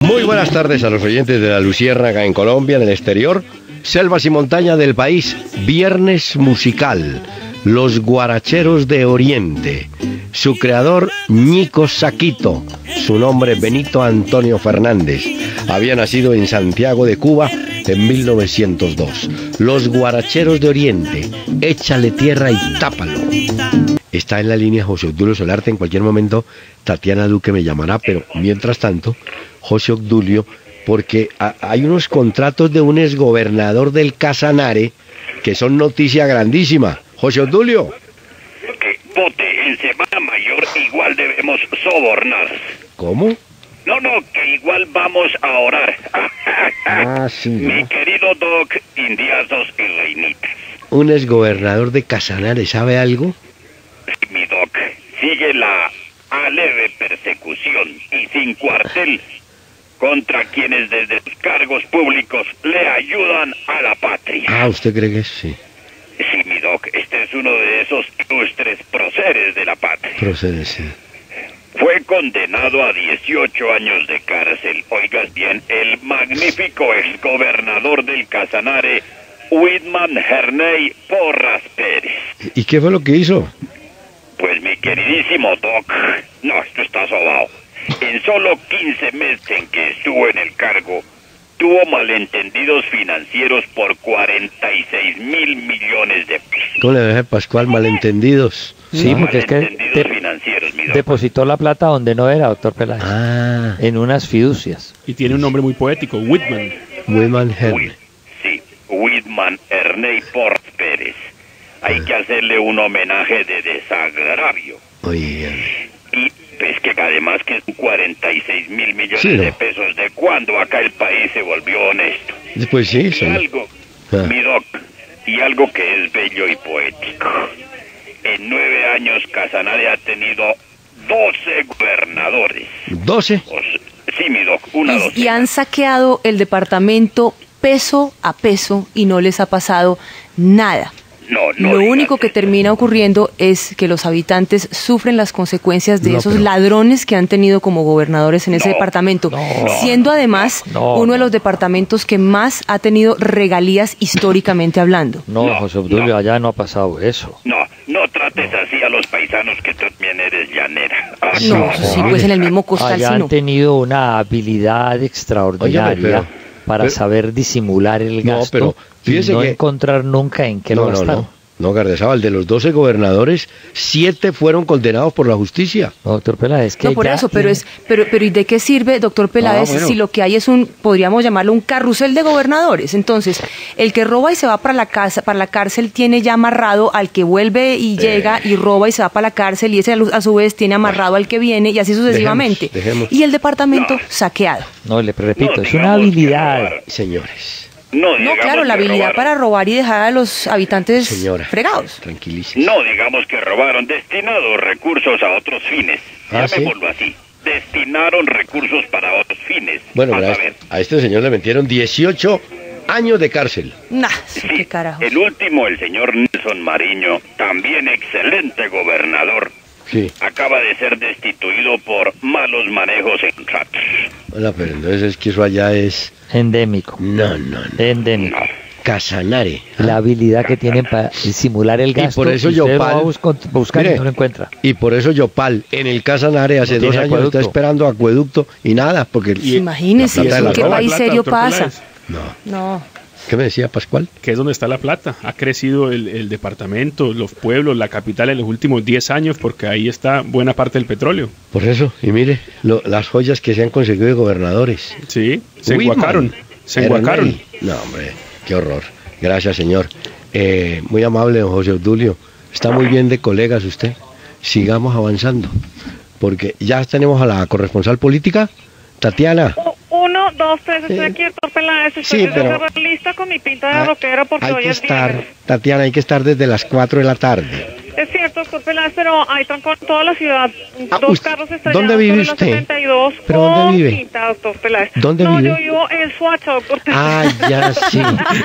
Muy buenas tardes a los oyentes de La Luciérnaga en Colombia, en el exterior, selvas y montañas del país. Viernes musical, Los Guaracheros de Oriente. Su creador, Ñico Saquito. Su nombre, Benito Antonio Fernández. Había nacido en Santiago de Cuba en 1902. Los Guaracheros de Oriente. Échale tierra y tápalo. Está en la línea José Obdulio Solarte. En cualquier momento Tatiana Duque me llamará, pero mientras tanto, José Obdulio, porque hay unos contratos de un exgobernador del Casanare que son noticia grandísima. José Obdulio. Que vote en Semana Mayor igual debemos sobornar. ¿Cómo? No, que igual vamos a orar. Sí, ¿no? Mi querido Doc, indiazos y reinitas. Un exgobernador de Casanare, ¿sabe algo? Mi Doc, sigue la leve persecución y sin cuartel contra quienes desde los cargos públicos le ayudan a la patria. ¿Usted cree que sí? Sí, mi Doc, este es uno de esos ilustres próceres de la patria. Procede, sí. Fue condenado a 18 años de cárcel. Oigas bien, el magnífico exgobernador del Casanare, Whitman Herney Porras Pérez. ¿Y qué fue lo que hizo? Pues mi queridísimo Doc, no, esto está sobao. En solo 15 meses en que estuvo en el cargo, tuvo malentendidos financieros por 46.000 millones de pesos. ¿Cómo le dejé Pascual malentendidos? Sí, porque es que Malentendidos financieros, mi Doc. depositó la plata donde no era, doctor Peláez. En unas fiducias. Y tiene un nombre muy poético, Whitman. Whitman Herney. Sí, Whitman Herney Porras Pérez. Hay que hacerle un homenaje de desagravio. Oigan. Y es que además que 46.000 millones Sí, ¿no? de pesos, ¿de cuándo acá el país se volvió honesto? Después sí, Y señor. algo, Ah. mi Doc, y algo que es bello y poético. En 9 años Casanare ha tenido 12 gobernadores. 12. Sí, mi Doc, una Y docena. han saqueado el departamento peso a peso y no les ha pasado nada. No Lo digas único que eso. termina ocurriendo es que los habitantes sufren las consecuencias de No, esos pero- ladrones que han tenido como gobernadores en ese departamento, siendo además uno de los departamentos que más ha tenido regalías históricamente hablando. No, No, José Obdulio, no. allá no ha pasado eso. No trates así a los paisanos que tú también eres llanera. No, eso sí, pues en el mismo costal Allá sí han no. tenido una habilidad extraordinaria Óigame, para saber disimular el No, gasto pero fíjese y no que- encontrar nunca en qué lo gastaron. No, Gardezábal, de los 12 gobernadores, 7 fueron condenados por la justicia. No, doctor Peláez, es que No, por ya- eso, pero ¿y de qué sirve, doctor Peláez, bueno. si lo que hay es podríamos llamarlo un carrusel de gobernadores? Entonces, el que roba y se va para la cárcel tiene ya amarrado al que vuelve y llega y roba y se va para la cárcel, y ese a su vez tiene amarrado al que viene, y así sucesivamente. Dejemos. Y el departamento saqueado. No, le repito, No, es una digamos que habilidad. robar. Señores, No, claro, la habilidad para robar y dejar a los habitantes señora, fregados. tranquilícese. No digamos que robaron, destinados recursos a otros fines. ¿Sí? Llamémoslo así. Destinaron recursos para otros fines. Bueno, Vas pero a ver. a este señor le metieron 18 años de cárcel. Nah, eso qué carajo. El último, el señor Nelson Mariño, también excelente gobernador, Sí. acaba de ser destituido por malos manejos en contratos. Hola, pero entonces es que eso allá es... Endémico. No. Endémico. No. Casanare. La habilidad que tienen para disimular el gasto. por eso usted Yopal- lo va a buscar Mire, y no lo encuentra. Y por eso Yopal, en el Casanare, hace No 2 tiene años está acueducto. esperando acueducto y nada, porque... Imagínese, la plata de la ¿en qué roba. país Plata, serio doctor pasa? Peláez, No. No. ¿Qué me decía Pascual? que es donde está la plata. Ha crecido el departamento, los pueblos, la capital en los últimos 10 años porque ahí está buena parte del petróleo. Por eso, y mire, las joyas que se han conseguido de gobernadores. Sí, se Whitman, enguacaron. Se Herney. enguacaron. No, hombre, qué horror. Gracias, señor. Muy amable, don José Obdulio. Está muy bien de colegas usted. Sigamos avanzando. Porque ya tenemos a la corresponsal política, Tatiana. 1, 2, 3, estoy aquí, doctor Peláez. Sí, Estoy pero- lista con mi pinta de rockera porque hay hoy que es estar, viernes. Tatiana, hay que estar desde las 4 de la tarde. Es cierto, doctor Peláez, pero hay tan con toda la ciudad. Ah, Dos usted- carros estrellados ¿dónde vive sobre la usted? 72 ¿Pero con dónde vive? pinta, doctor Peláez. ¿Dónde no, vive? yo vivo en Suacha, doctor Peláez. Ah, ya sí.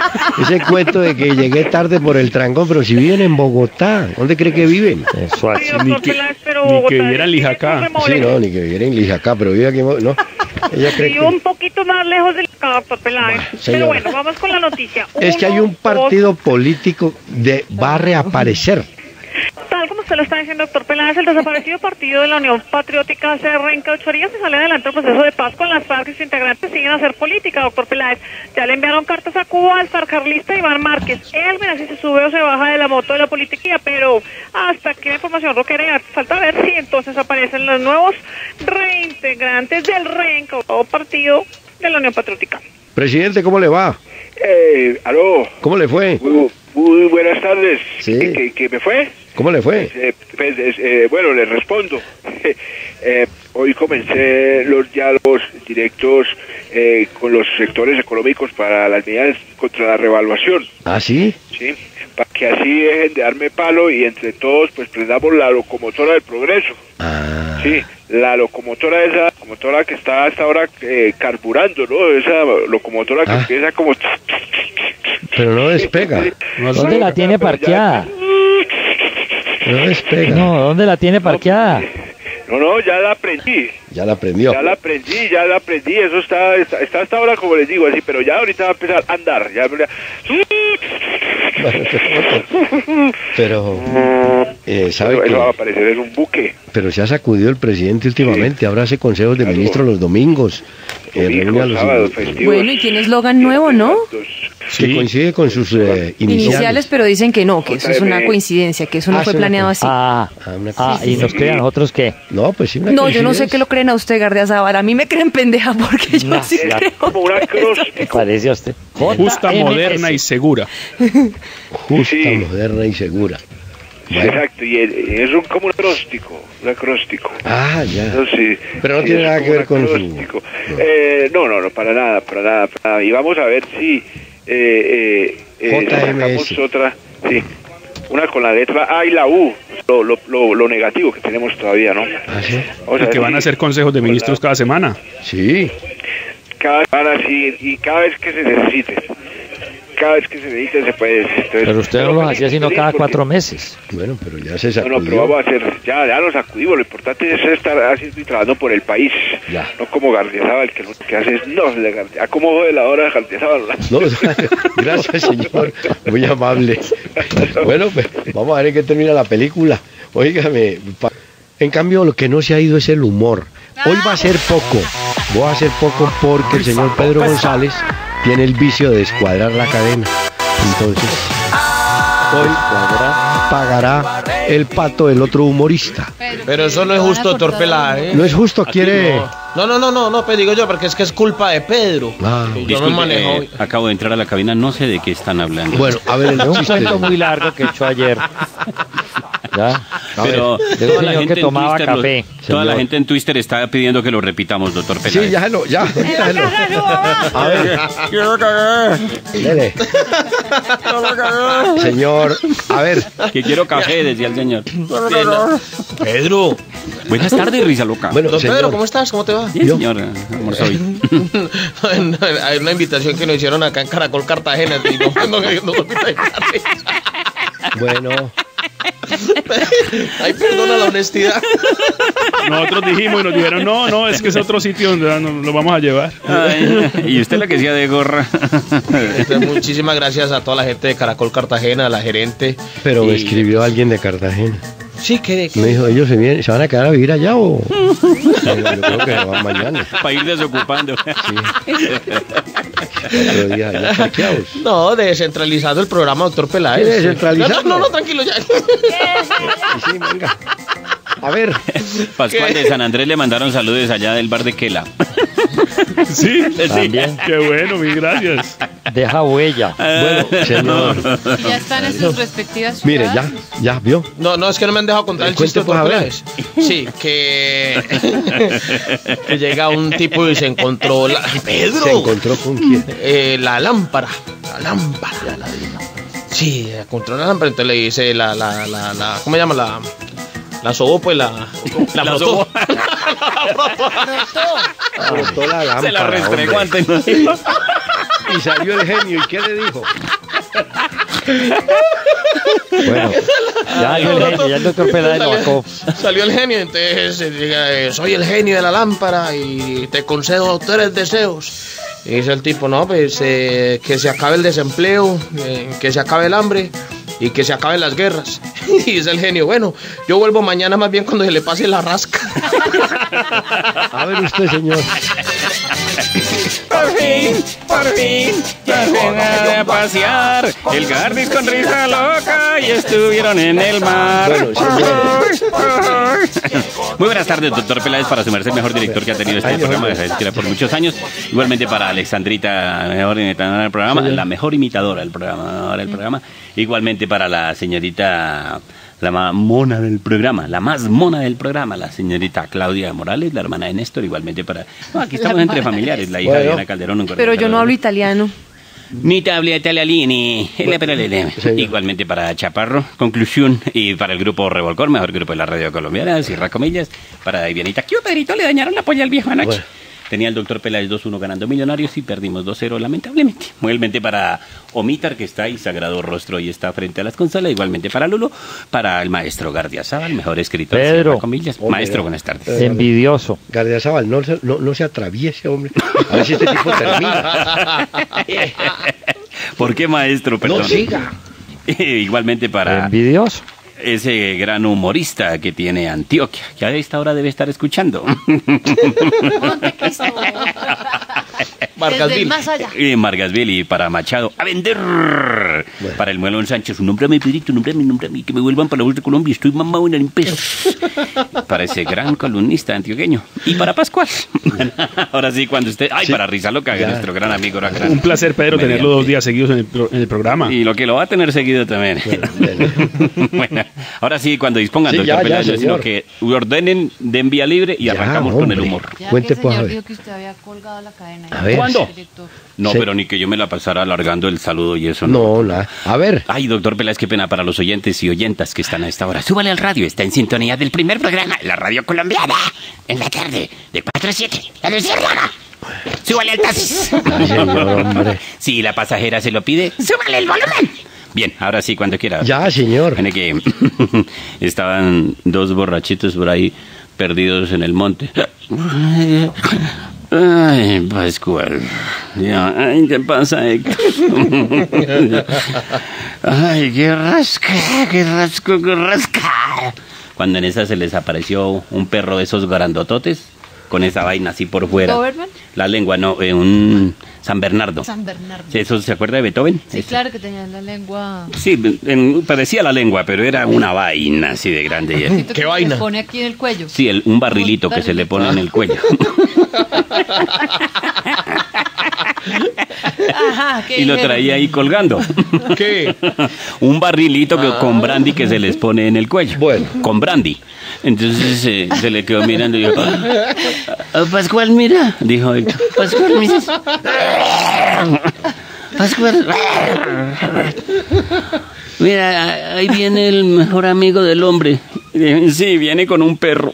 Ese cuento de que llegué tarde por el trancón, pero si viven en Bogotá, ¿dónde cree que viven? En Sí, Suacha. doctor Ni que- Peláez, pero ni que Bogotá viviera en tiene Lijacá. sus Sí, remolques. no, ni que viviera en Lijacá, pero vive aquí, no. Ella cree Vivo un poquito más lejos del doctor Peláez. Señora. Pero bueno, vamos con la noticia. Es que hay un partido político va a reaparecer. Tal como usted lo está diciendo, doctor Peláez, el desaparecido partido de la Unión Patriótica se reencaucharía si sale adelante el proceso de paz con las FARC y sus integrantes siguen a hacer política, doctor Peláez. Ya le enviaron cartas a Cuba al farcarlista Iván Márquez. Él verá si se sube o se baja de la moto de la politiquía, pero hasta aquí la información roquera. Falta ver si entonces aparecen los nuevos reintegrantes del reencausado partido de la Unión Patriótica. Presidente, ¿cómo le va? Aló. ¿Cómo le fue? Muy buenas tardes. Sí. ¿Qué me fue? ¿Cómo le fue? Bueno, le respondo. Hoy comencé los diálogos directos con los sectores económicos para las medidas contra la revaluación. ¿Ah, sí? Sí, para que así dejen de darme palo y entre todos pues prendamos la locomotora del progreso. Ah. Sí, la locomotora, esa locomotora que está hasta ahora carburando, ¿no? Esa locomotora que empieza como... Pero no despega. ¿Dónde la tiene parqueada? No despega. No, ¿dónde la tiene parqueada? No, ya la aprendí. Ya la aprendió. Ya la aprendí. Eso está hasta ahora, como les digo, así, pero ya ahorita va a empezar a andar. Pero, ¿sabe eso qué? va a aparecer en un buque. Pero se ha sacudido el presidente últimamente. Ahora hace consejos de ministros los domingos. Reúne a los sábados, festivos. Bueno, y tiene eslogan nuevo, ¿no? que coincide con sus Iniciales, pero dicen que no, que eso es una coincidencia, que eso no fue planeado así. ¿Y nos crean nosotros qué? No, pues sí, una No, yo no sé qué lo creen a usted, Gardiazabal. A mí me creen pendeja porque yo sí creo. Como un acróstico. ¿Qué parece a usted? Justa, moderna y segura. Justa, Sí. moderna y segura. Bueno. Exacto, y es como un acróstico. Ah, ya. Eso sí. Pero no Sí, tiene es nada como que ver un con su... acróstico. No, para nada. Y vamos a ver si sacamos otra, sí, una con la letra A y la U, lo negativo que tenemos todavía, ¿no? ¿Ah, sí? Vamos a Y que ver van a si hacer consejos de ministros cada semana. Sí. cada semana sí, y cada vez que se necesite. Cada vez que se necesite se puede. Entonces, Pero usted no lo hacía sino cada 4 meses. Bueno, pero ya se No, sacudió. pero vamos a hacer, ya nos sacudimos, lo importante es estar haciendo y trabajando por el país, Ya. no como Gardiazabal, que lo que hace es, como jode la hora de Gardiazabal. No, gracias, señor, muy amable. Bueno, pues, vamos a ver en qué termina la película. Óigame, en cambio lo que no se ha ido es el humor. Hoy va a ser poco, voy a hacer poco porque el señor Pedro González tiene el vicio de descuadrar la cadena. Entonces, hoy pagará el pato del otro humorista. Pero eso no es justo, doctor Peláez. No es justo, quiere... No, pues digo yo, porque es que es culpa de Pedro. Ah, Yo me Disculpe, manejo. acabo de entrar a la cabina, no sé de qué están hablando. bueno, a ver el Es un chiste. cuento muy largo que echó ayer. ¿Ya? Pero de un señor que tomaba café. Toda la Señor. gente en Twitter está pidiendo que lo repitamos, doctor Peláez. Sí, ya, A ver, dele. Señor, a ver, Que quiero café, decía el señor. Pedro. Buenas tardes, risa loca. bueno, Don señor, Pedro, ¿cómo estás? ¿Cómo te va? Bien, señor, almorzó hoy. Hay una invitación que nos hicieron acá en Caracol, Cartagena. Y no, bueno, Ay, perdona la honestidad. Nosotros dijimos y nos dijeron, no, es que es otro sitio donde nos lo vamos a llevar. Ay, y usted la que decía de gorra. Muchísimas gracias a toda la gente de Caracol, Cartagena, a la gerente. pero me Y- escribió alguien de Cartagena. Sí, que Me dijo, ¿ellos se van a quedar a vivir allá o...? Yo creo que van mañana. Para ir desocupando. Otro día ya parqueados. No, descentralizando el programa, doctor Peláez. ¿Qué descentralizando? No, tranquilo ya. Sí, venga. A ver, Pascual de San Andrés le mandaron saludos allá del bar de Quela. Sí, También. Qué bueno, mil gracias. Deja huella. bueno, señor. Ya están en sus respectivas Mire, ciudades. ya, ¿vio? No, es que no me han dejado contar el Cuente, chiste, pues, doctor a ver. Peláez. Sí, que llega un tipo y se encontró Pedro. ¿Se encontró con quién? La lámpara. Sí, encontró una lámpara, entonces le dice ¿cómo se llama? La sobó, pues la sobó. Brotó la lámpara, Se la restregó hombre. antes. Y salió el genio, ¿y qué le dijo? Bueno, ya el doctor Peláez lo bajó. Salió el genio, entonces soy el genio de la lámpara y te concedo 3 deseos. Y dice el tipo, no, pues que se acabe el desempleo, que se acabe el hambre y que se acaben las guerras. Y dice el genio, bueno, yo vuelvo mañana más bien cuando se le pase la rasca. A ver usted, señor. Por fin, ya venga a pasear el Gardis con risa loca y estuvieron en el mar. Bueno, Muy buenas tardes, doctor Peláez, para sumarse el mejor director que ha tenido este programa, por muchos años. Igualmente para Alexandrita, mejor imitadora del programa, la mejor imitadora del programa. Igualmente para la señorita, la más mona del programa, la señorita Claudia Morales, la hermana de Néstor, igualmente para... No, aquí estamos entre familiares, la hija de Diana Calderón. Pero yo no hablo italiano. Ni te hablo italiano. Igualmente para Chaparro, Conclusión, y para el grupo Revolcor, mejor grupo de la radio colombiana, cierra comillas, para Ivianita. ¿Qué Pedrito? Le dañaron la polla al viejo anoche. Bueno. Tenía el doctor Peláez 2-1 ganando Millonarios y perdimos 2-0 lamentablemente. Igualmente para Omitar, que está ahí, Sagrado Rostro, y está frente a las consolas. Igualmente para Lulo, para el maestro Gardiazabal, mejor escritor. Pedro. Comillas. Hombre, maestro, buenas tardes. Envidioso. Gardiazabal, no se atraviese, hombre. A ver si este tipo termina. ¿Por qué, maestro? Perdón. No siga. Igualmente para... Envidioso. Ese gran humorista que tiene Antioquia, que a esta hora debe estar escuchando. Margasville, y para Machado, a vender. Bueno. Para el Muelón Sánchez, un nombre a mi Pedrito, nombre a mí, que me vuelvan para la voz de Colombia, estoy mamado en pesos. Para ese gran columnista antioqueño. Y para Pascual. Ahora sí, cuando usted... Ay, sí. Para Risa Loca, que nuestro gran amigo. Un placer, Pedro, tenerlo 2 días seguidos en el programa. Y lo que lo va a tener seguido también. Bueno, ahora sí, cuando dispongan, doctor Peláez, sino que ordenen, den vía libre y arrancamos con el humor. Ya que el señor dijo que usted había colgado la cadena. A ver. ¿Cuándo? No, pero ni que yo me la pasara alargando el saludo y eso. No, nada. A ver. Ay, doctor Peláez, qué pena para los oyentes y oyentas que están a esta hora. Súbale al radio, está en sintonía del primer programa, la radio colombiana, en la tarde, de 4 a 7, la Luciérnaga. Súbale al taxis. Ay, señor, hombre. Si la pasajera se lo pide, súbale el volumen. Bien, ahora sí, cuando quiera. Ya, señor. Tiene que estaban 2 borrachitos por ahí perdidos en el monte. Ay, Pascual. Ay, ¿qué pasa, Héctor? Ay, qué rasca. Cuando en esa se les apareció un perro de esos grandototes, con esa vaina así por fuera. ¿Doberman? La lengua, no, un San Bernardo. ¿Eso se acuerda de Beethoven? Sí, claro que tenía la lengua... Sí, parecía la lengua, pero era una vaina así de grande. ¿Qué vaina? Se pone aquí en el cuello. Sí, un barrilito que se le pone en el cuello. Ajá, y lo traía ahí colgando. ¿Qué? Un barrilito con brandy que se les pone en el cuello. Bueno. Con brandy. Entonces se le quedó mirando y dijo, Pascual, mira. Dijo Héctor, Pascual, mira. Pascual. Mira, ahí viene el mejor amigo del hombre. Sí, viene con un perro.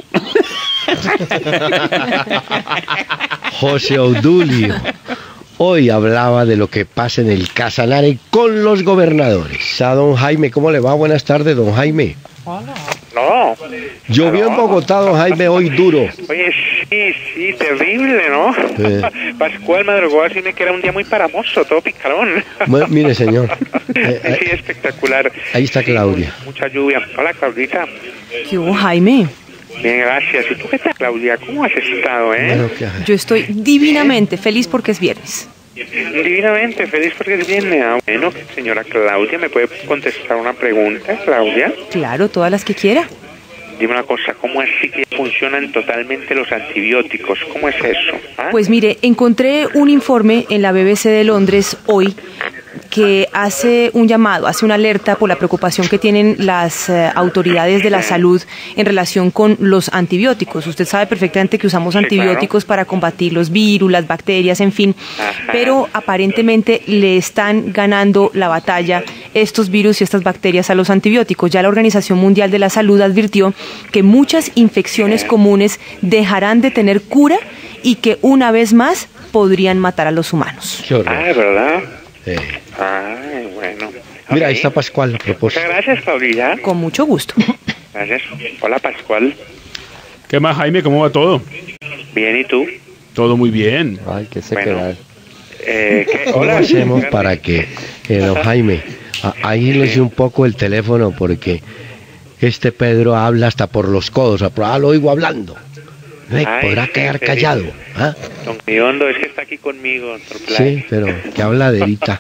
José Obdulio hoy hablaba de lo que pasa en el Casanare con los gobernadores. A don Jaime, ¿cómo le va? Buenas tardes, don Jaime. Hola. No. Llovió en Bogotá, don Jaime, hoy duro. Oye, sí, terrible, ¿no? Pascual madrugó así que era un día muy paramoso, todo picarón. Bueno, mire, señor. Sí, espectacular. Ahí está Claudia. Sí, mucha lluvia. Hola, Claudita. ¿Qué hubo, Jaime? Bien, gracias. ¿Y tú qué tal, Claudia? ¿Cómo has estado, Bueno, yo estoy divinamente feliz porque es viernes. Divinamente feliz porque es viernes. Bueno, señora Claudia, ¿me puede contestar una pregunta, Claudia? Claro, todas las que quiera. Dime una cosa, ¿cómo así que funcionan totalmente los antibióticos? ¿Cómo es eso? ¿Ah? Pues mire, encontré un informe en la BBC de Londres hoy que hace un llamado, hace una alerta por la preocupación que tienen las autoridades de la salud en relación con los antibióticos. Usted sabe perfectamente que usamos antibióticos para combatir los virus, las bacterias, en fin, pero aparentemente le están ganando la batalla estos virus y estas bacterias a los antibióticos. Ya la Organización Mundial de la Salud advirtió que muchas infecciones comunes dejarán de tener cura y que una vez más podrían matar a los humanos. ¿verdad? Ay, bueno. Mira, ahí está Pascual a propósito. Muchas gracias, Paulita. Con mucho gusto. Gracias. Hola, Pascual. ¿Qué más, Jaime? ¿Cómo va todo? Bien, ¿y tú? Todo muy bien. Ay, qué se Bueno. queda. ¿Cómo hacemos para que, don Jaime, aíslese un poco el teléfono porque este Pedro habla hasta por los codos, lo oigo hablando. Podrá quedar callado. ¿Ah? Don Miondo, es que está aquí conmigo, doctor Peláez. Sí, pero que habladerita.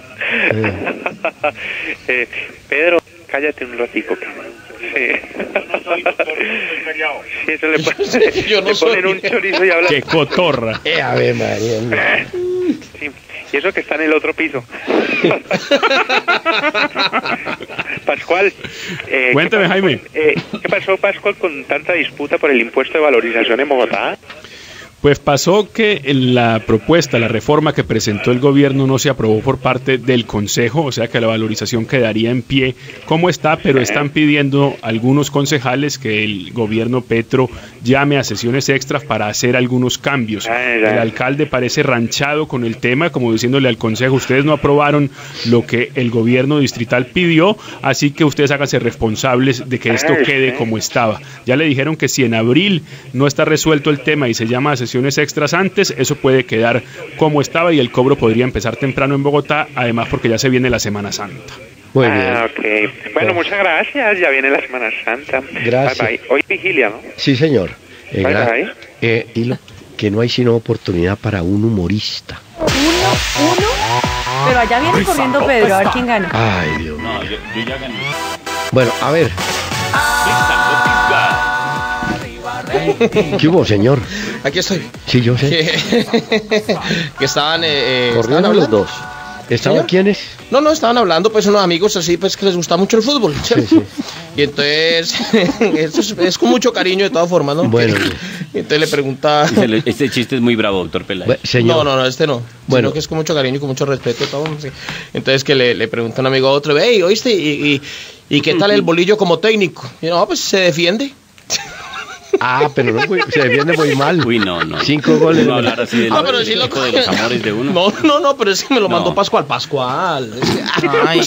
Pedro, cállate un ratico. Sí. Sí, eso le ponen, Yo no le soy. ponen un chorizo y habla. ¡Qué cotorra! Ave María. Sí. Y eso que está en el otro piso. Pascual. Cuéntame, Jaime. ¿Qué pasó, Pascual, con tanta disputa por el impuesto de valorización en Bogotá? Pues pasó que la propuesta, la reforma que presentó el gobierno no se aprobó por parte del Consejo, o sea que la valorización quedaría en pie como está, pero están pidiendo algunos concejales que el gobierno Petro llame a sesiones extras para hacer algunos cambios. El alcalde parece ranchado con el tema, como diciéndole al Consejo, ustedes no aprobaron lo que el gobierno distrital pidió, así que ustedes háganse responsables de que esto quede como estaba. Ya le dijeron que si en abril no está resuelto el tema y se llama a sesiones extras antes, eso puede quedar como estaba y el cobro podría empezar temprano en Bogotá, además porque ya se viene la Semana Santa. Muy bien. Ok. Bueno, muchas gracias. Ya viene la Semana Santa. Gracias. Bye, bye. Hoy vigilia, ¿no? Sí, señor. Bye, bye. Y que no hay sino oportunidad para un humorista. Uno. Pero allá viene corriendo Pedro, a ver quién gana. Ay, Dios mío. No, yo ya gané. Bueno, a ver. ¿Qué hubo, señor? Aquí estoy. Sí, yo sé. Que estaban Corrieron hablando. los dos. ¿Estaban quiénes? No, estaban hablando pues unos amigos así pues que les gusta mucho el fútbol. ¿cierto? Sí. Y entonces eso es con mucho cariño de todas formas, ¿no? Bueno. Y entonces le preguntaba. Este chiste es muy bravo, doctor Peláez. Señor. No, este no. Bueno. Sino que es con mucho cariño y con mucho respeto. Todo, sí. Entonces que le pregunta un amigo a otro, hey, ¿oíste? ¿Y qué tal el bolillo como técnico? Y no, pues se defiende. Ah, pero no, se defiende muy mal. Uy, no. 5 goles. No hablar así de pero sí lo de los amores de uno. No, pero es que me lo mandó No. Pascual. Es que, ay.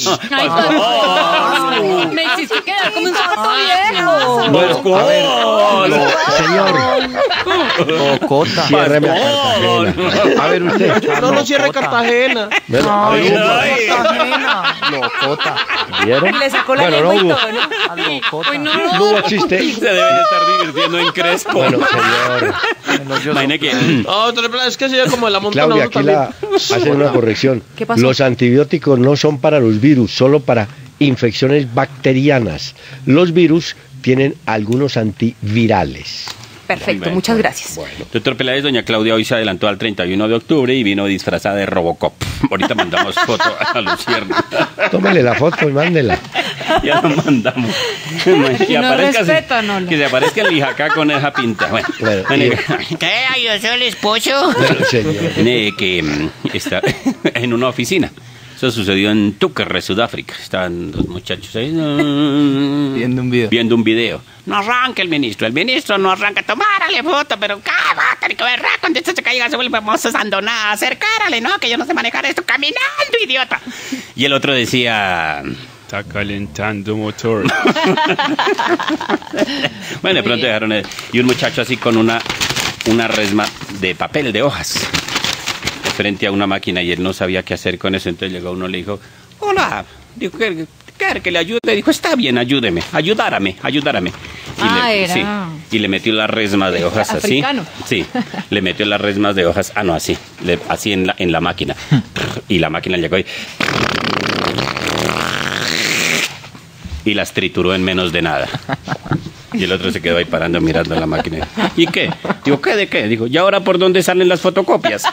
Ay, me hiciste quedar como un zapato viejo. Bueno, a ver, señor. Cocota. Ciérreme a Cartagena. A ver, usted. No cierre Cartagena. Bueno, a ver, Locota. ¿Vieron? Le sacó la Bueno, lengua y no hubo. todo, ¿no? Locota. no hubo chiste. Se debe de estar divirtiendo en Crespo. Bueno, señor. Imagine que... No, es que sería como de la montaña. Claudia, aquí hacen una corrección. ¿Qué pasó? Los antibióticos no son para los virus, solo para infecciones bacterianas. Los virus tienen algunos antivirales. Perfecto, Bueno, muchas gracias. Doctor Peláez, doña Claudia hoy se adelantó al 31 de octubre y vino disfrazada de Robocop. Ahorita mandamos foto a Lucierna. Tómale la foto y mándela. Ya lo mandamos. Que No respeta, no. Que se aparezca el Lijacá con esa pinta. Bueno, ¿Qué? ¿Yo soy el esposo? Bueno, señor. que está en una oficina. Eso sucedió en Túquerre, Sudáfrica. Estaban los muchachos ahí viendo un video. No arranca el ministro no arranca. Tomárale foto, pero cállate, que verá cuando esto se caiga se vuelve abandonada. Acercárale, ¿no? Que yo no sé manejar esto caminando, idiota. Y el otro decía... Está calentando motor. Bueno, de pronto dejaron... Y un muchacho así con una resma de papel, de hojas, frente a una máquina, y él no sabía qué hacer con eso. Entonces llegó uno y le dijo, hola, dijo que le ayude. Dijo, está bien, ayúdame. Y le metió la resma de hojas así. Africano. Sí, le metió las resmas de hojas, así en la máquina. Y la máquina llegó y las trituró en menos de nada. Y el otro se quedó ahí parando mirando la máquina. ¿Y qué? Digo, ¿qué de qué? Dijo, ¿y ahora por dónde salen las fotocopias?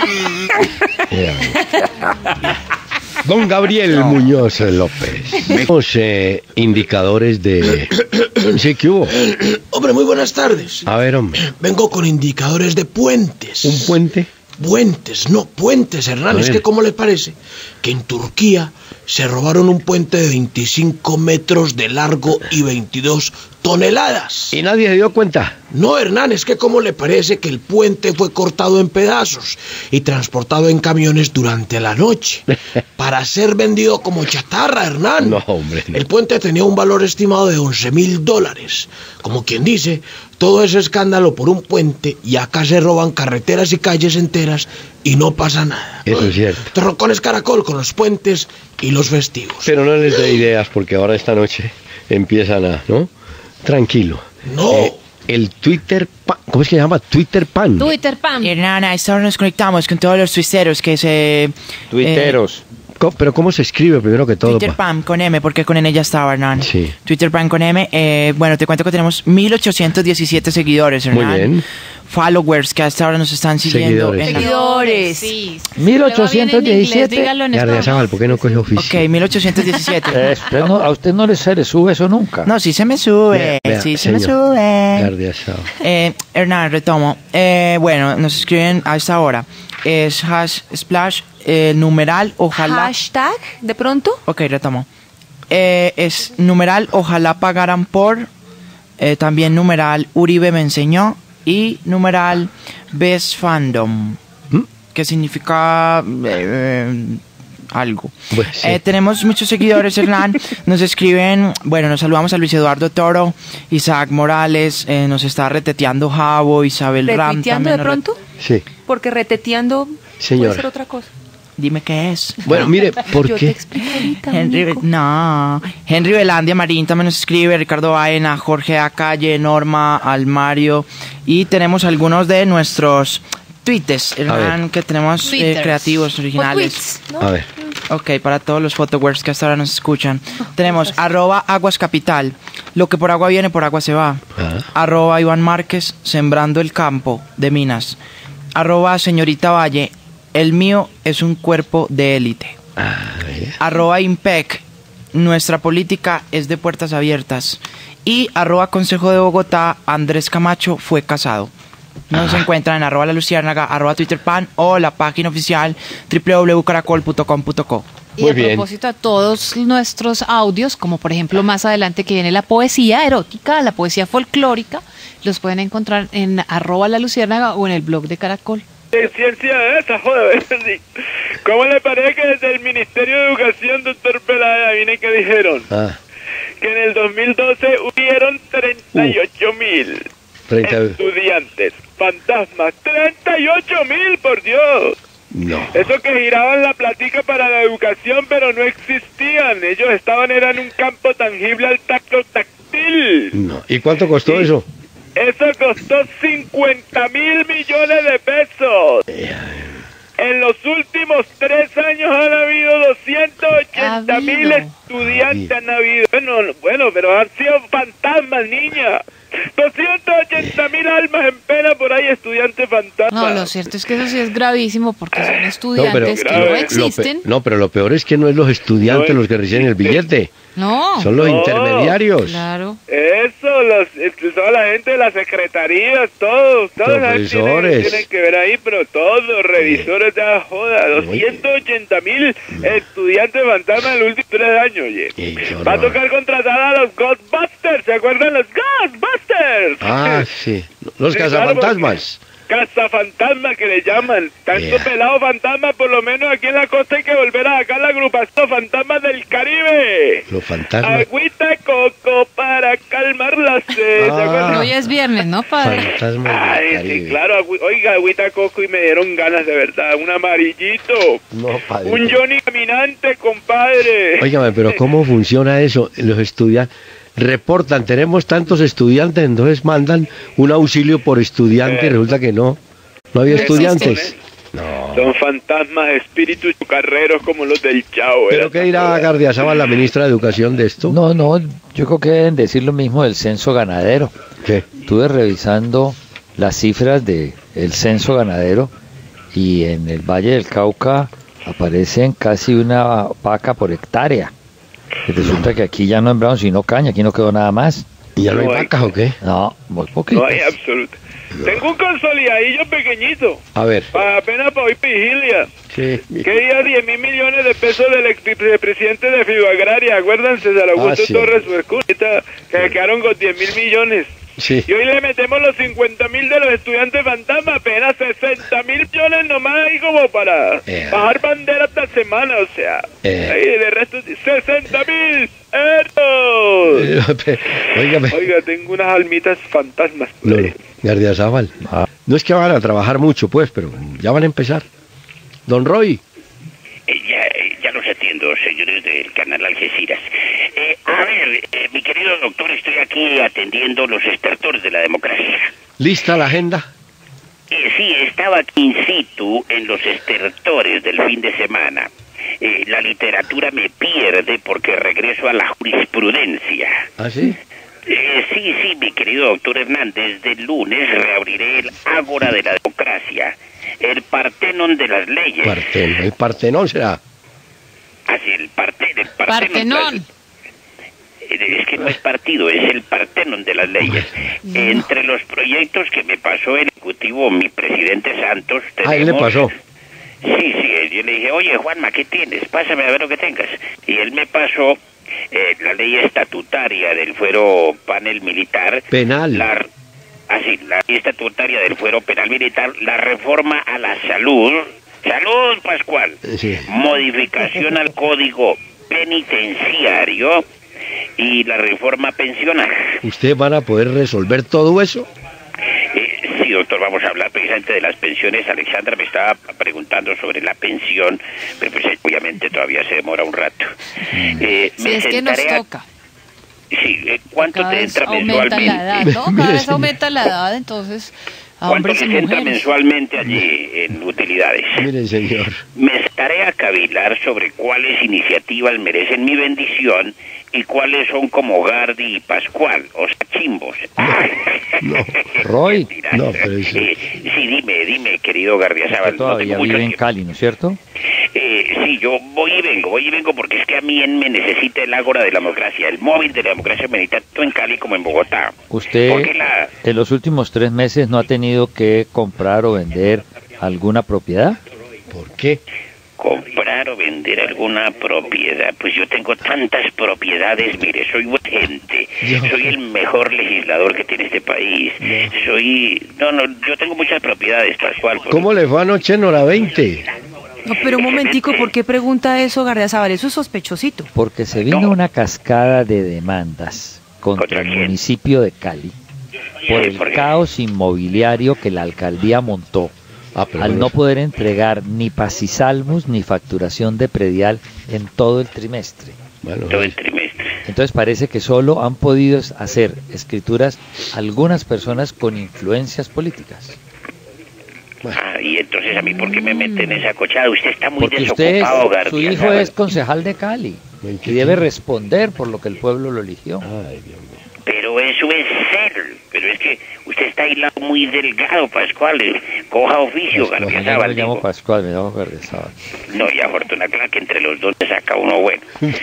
Don Gabriel Muñoz López. Vemos indicadores de... Sí, ¿qué hubo? Hombre, muy buenas tardes. A ver, hombre. Vengo con indicadores de puentes. ¿Un puente? Puentes, Hernán. Es que, ¿cómo le parece? Que en Turquía se robaron un puente de 25 metros de largo y 22 toneladas. ¿Y nadie se dio cuenta? No, Hernán, es que ¿cómo le parece que el puente fue cortado en pedazos y transportado en camiones durante la noche para ser vendido como chatarra, Hernán? No, hombre. No. El puente tenía un valor estimado de $11,000. Como quien dice, todo ese escándalo por un puente y acá se roban carreteras y calles enteras y no pasa nada. Eso es cierto. Troncones Caracol con los puentes y los festivos. Pero no les dé ideas porque ahora esta noche empiezan a, ¿no? Tranquilo. No. El Twitter Pan, ¿cómo es que se llama? Twitter Pan. Twitter Pan. Hernán, a esta hora nos conectamos con todos los tuiteros que se... Tuiteros. Pero ¿cómo se escribe primero que todo? Twitter Pan con M, porque con N ya estaba, Hernán. Sí. Twitter Pan con M. Bueno, te cuento que tenemos 1817 seguidores, Hernán. Muy bien. Followers que hasta ahora nos están siguiendo. Seguidores. Sí. 1817. Gardiazabal, ¿por qué no coge oficio? Ok, 1817. A usted no se le sube eso nunca. No, sí se me sube. Sí se me sube. Gardiazabal. Hernán, retomo. Bueno, nos escriben a esta hora. Es splash, numeral, ojalá. Hashtag, de pronto. Ok, retomo. Es numeral, ojalá pagaran por. También numeral, Uribe me enseñó. Y numeral, best fandom. Que significa algo. Pues sí. Tenemos muchos seguidores, Hernán. Nos escriben, bueno, nos saludamos a Luis Eduardo Toro, Isaac Morales, nos está reteteando Javo, Isabel Ram. ¿Reteteando de pronto? Sí. Porque reteteando Señora. puede ser otra cosa. Dime qué es. Bueno, mire, ¿por Yo qué? te explico ahorita, Henry Velandia Marín también nos escribe, Ricardo Baena, Jorge A. Calle, Norma, Almario, y tenemos algunos de nuestros tweets, Hernán, que tenemos creativos, originales. Tweets, ¿no? A ver. Ok, para todos los followers que hasta ahora nos escuchan. Tenemos @aguascapital, lo que por agua viene, por agua se va. @Iván Márquez, sembrando el campo de Minas. @señorita Valle, el mío es un cuerpo de élite. @Impec, nuestra política es de puertas abiertas. Y @Consejo de Bogotá, Andrés Camacho fue casado. Nos encuentran en @La Luciérnaga, @Twitter Pan o la página oficial www.caracol.com.co. Y a propósito a todos nuestros audios, como por ejemplo más adelante que viene la poesía erótica, la poesía folclórica, los pueden encontrar en @La Luciérnaga o en el blog de Caracol. Ciencia esa, joder. ¿Cómo le parece que desde el Ministerio de Educación, doctor Peláez, viene que dijeron? Que en el 2012 hubieron 38.000 estudiantes fantasmas. 38.000, por Dios. No. Eso que giraban la platica para la educación, pero no existían. Ellos eran en un campo tangible al tacto táctil. No. ¿Y cuánto costó eso? Eso costó 50.000 millones de pesos. En los últimos 3 años han habido 280.000 estudiantes. Han habido. Bueno, pero han sido fantasmas, niña. 280.000 almas en pena por ahí, estudiantes fantasmas. No, lo cierto es que eso sí es gravísimo porque son estudiantes que no existen. Pero lo peor es que no es los estudiantes los que reciben el billete. No. Son los intermediarios. Claro. Eso, toda la gente de las secretarías, todos profesores. tienen que ver ahí, pero todos, revisores de la joda. 280.000 estudiantes fantasmas en los últimos 3 años, oye. Va a tocar contratar a los Ghostbusters, ¿se acuerdan los Ghostbusters? Ah, sí. Los cazafantasmas. Cazafantasma que le llaman. Tanto pelado fantasma, por lo menos aquí en la costa hay que volver a sacar la agrupación Fantasmas del Caribe. Los fantasmas. Agüita coco para calmar la sed. Hoy es viernes, ¿no, padre? Fantasmas del Caribe. Sí, claro. Oiga, agüita coco y me dieron ganas de verdad. Un amarillito. No, padre. Un Johnny caminante, compadre. Óigame, pero ¿cómo funciona eso? Los estudiantes reportan, tenemos tantos estudiantes, entonces mandan un auxilio por estudiante y resulta que no había estudiantes. No. Son fantasmas, espíritus carreros como los del Chao. ¿Pero qué dirá Gardiazabal, la ministra de Educación, de esto? No, yo creo que deben decir lo mismo del censo ganadero. ¿Qué? Estuve revisando las cifras del censo ganadero y en el Valle del Cauca aparecen casi una vaca por hectárea. Y resulta que aquí ya no sembraron sino caña, aquí no quedó nada más. ¿Y ya no hay vacas o qué? No, muy poquito. No hay absoluto. Tengo un consolidadillo pequeñito. A ver. Apenas para hoy vigilia. Sí. Quería 10.000 millones de pesos del expresidente de Fibagraria. Acuérdense de Augusto sí. Torres Huercunita, que se quedaron con 10.000 millones. Sí. Y hoy le metemos los 50.000 de los estudiantes fantasma, apenas 60.000 millones nomás ahí como para bajar bandera esta semana, o sea. Ahí de resto 60.000 euros. Oiga, tengo unas almitas fantasmas. No, Gardiazabal. No es que van a trabajar mucho, pues, pero ya van a empezar. Don Roy. Ya los atiendo, señores del canal Algeciras. A ver, mi querido doctor, estoy aquí atendiendo los estertores de la democracia. ¿Lista la agenda? Sí, estaba in situ en los estertores del fin de semana. La literatura me pierde porque regreso a la jurisprudencia. ¿Ah, sí? Sí, mi querido doctor Hernández, del lunes reabriré el Ágora de la Democracia, el Partenón de las Leyes. El Partenón será. Así, el Partenón. Es que no es partido, es el Partenón de las Leyes. Entre los proyectos que me pasó el ejecutivo, mi presidente Santos, tenemos... ¿Él le pasó? Sí, yo le dije, oye, Juanma, ¿qué tienes? Pásame a ver lo que tengas. Y él me pasó la ley estatutaria del fuero panel militar. Penal. La ley estatutaria del fuero penal militar, la reforma a la salud. Salud, Pascual. Sí. Modificación al código penitenciario y la reforma pensional. ¿Ustedes van a poder resolver todo eso? Sí, doctor, vamos a hablar precisamente de las pensiones. Alexandra me estaba preguntando sobre la pensión, pero pues obviamente todavía se demora un rato. Sí, es que nos toca. Sí, ¿cuánto cada te vez entra aumenta mensualmente? la edad, ¿no? Cada vez aumenta la edad, entonces a ¿Cuánto hombres y les entra mujeres. mensualmente allí en utilidades? Mire, señor. Me estaré a cavilar sobre cuáles iniciativas merecen mi bendición y cuáles son como Gardi y Pascual, o sea, chimbos. No, Roy. No, pero eso... Sí, dime, querido Gardiazabal. Usted todavía vive en Cali, ¿no es cierto? Sí, yo voy y vengo porque es que a mí me necesita el Ágora de la Democracia, el móvil de la democracia me necesita tanto en Cali como en Bogotá. ¿Usted en los últimos 3 meses no ha tenido que comprar o vender alguna propiedad? ¿Por qué? Comprar o vender alguna propiedad. Pues yo tengo tantas propiedades, mire, soy buena gente, soy el mejor legislador que tiene este país, yo tengo muchas propiedades, Pascual. ¿Cómo le fue anoche en hora 20? No, pero un momentico, ¿por qué pregunta eso, Gardiazabal? Eso es sospechosito. Porque se vino una cascada de demandas contra el municipio de Cali por el caos inmobiliario que la alcaldía montó al no poder entregar ni pasisalmus ni facturación de predial en todo el trimestre. Todo el trimestre. Entonces parece que solo han podido hacer escrituras algunas personas con influencias políticas. Y entonces a mí, ¿por qué me meten en esa cochada? Usted está muy Porque desocupado, García. su hijo es concejal de Cali y debe responder por lo que el pueblo lo eligió. Ay, Dios mío. Pero eso es ser. Pero es que usted está hilado muy delgado, Pascual. Coja oficio, Gardiazabal. No me llamo Pascual, me llamo Gardiazabal. No, y afortunadamente que entre los dos se saca uno bueno.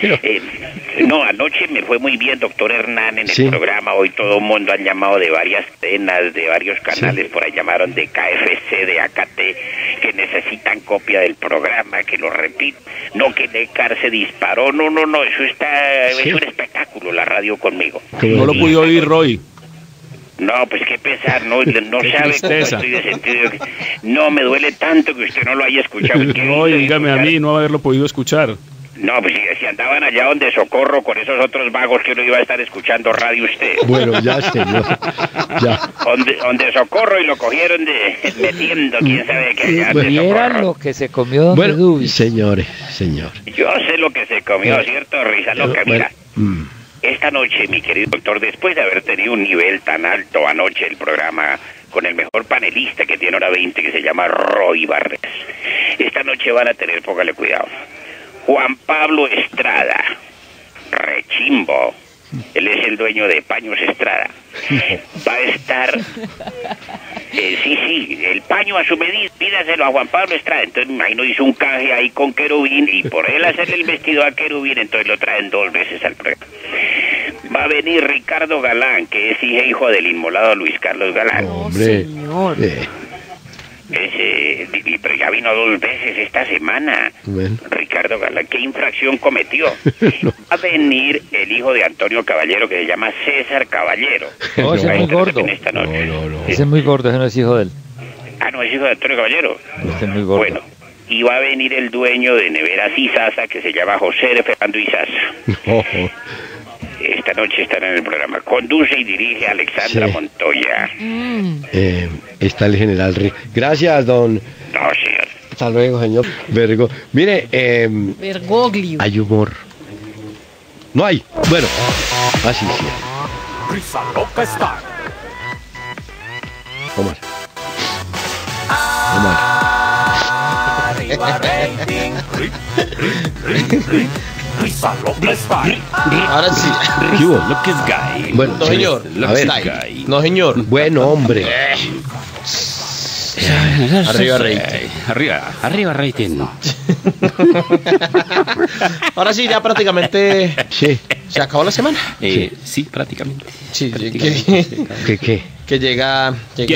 No, anoche me fue muy bien, doctor Hernán, en el programa. Hoy todo el mundo han llamado de varias cenas, de varios canales. Por ahí llamaron de KFC, de AKT, que necesitan copia del programa, que lo repito. No, que Necar se disparó. No, eso es un espectáculo, la radio conmigo. No lo pude oír, Roy. No, pues qué pesar, no sabe cómo estoy de sentido. No, me duele tanto que usted no lo haya escuchado. No, dígame a mí, no haberlo podido escuchar. No, pues si andaban allá donde Socorro con esos otros vagos que no iba a estar escuchando radio usted. Bueno, ya, señor. Ya. Donde Socorro y lo cogieron metiendo, quién sabe qué allá de Viera Socorro. lo que se comió don Dubi. Señor. Yo sé lo que se comió, ¿cierto? Risa loca, mira. Esta noche, mi querido doctor, después de haber tenido un nivel tan alto anoche el programa con el mejor panelista que tiene hora 20, que se llama Roy Barres, esta noche van a tener, póngale cuidado, Juan Pablo Estrada, rechimbo, él es el dueño de Paños Estrada, va a estar, el paño a su medida, pídaselo a Juan Pablo Estrada. Entonces me imagino hizo un canje ahí con Querubín y por él hacerle el vestido a Querubín, entonces lo traen 2 veces al programa. Va a venir Ricardo Galán, que es hijo del inmolado Luis Carlos Galán. Hombre. Señor. Pero ya vino 2 veces esta semana. Bueno. Ricardo Galán, ¿qué infracción cometió? Va a venir el hijo de Antonio Caballero, que se llama César Caballero. No, ese es muy gordo. Esta noche. Ese es muy gordo, ese no es hijo de él. Ah, no, es hijo de Antonio Caballero. Este es muy gordo. Bueno, y va a venir el dueño de Neveras Izaza, que se llama José de Fernando Izaza. Esta noche estará en el programa. Conduce y dirige Alexandra Montoya. Está el general Gracias, don. No, señor. Hasta luego, señor Vergo. Mire, Bergoglio. hay humor. No hay. Bueno, así sí. Risa loca está. Omar. Arriba rating. Risa loca está. Ahora sí. ¿Qué hubo? Lucas Guy. Bueno, No, señor. A ver. No, señor. Bueno, hombre. Arriba rating. Arriba rating. Ahora sí, ya prácticamente Sí. se acabó la semana. Sí, prácticamente. Sí, ¿Qué? que llega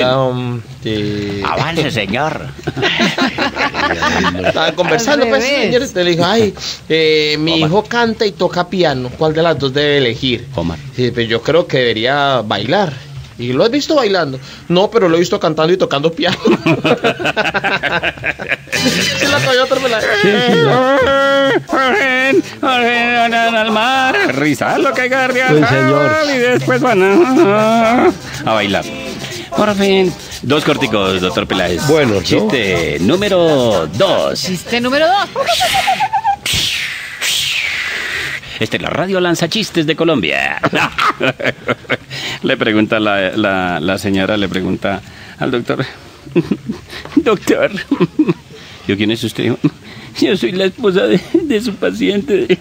Avance, señor. Estaban conversando, Al pues, revés. señores, le dijo, mi hijo canta y toca piano, ¿cuál de las dos debe elegir? Omar. Sí, pues yo creo que debería bailar. ¿Y lo has visto bailando? No, pero lo he visto cantando y tocando piano. Se la cogió otra Al mar. Risa, lo que agarre Buen señor. y después van a bailar. Por fin, 2 corticos, doctor Peláez. Bueno, ¿no? Chiste número 2. Chiste número 2. Esta es la radio Lanzachistes de Colombia. Le pregunta la señora, le pregunta al doctor. Doctor, ¿yo quién es usted? Yo soy la esposa de su paciente.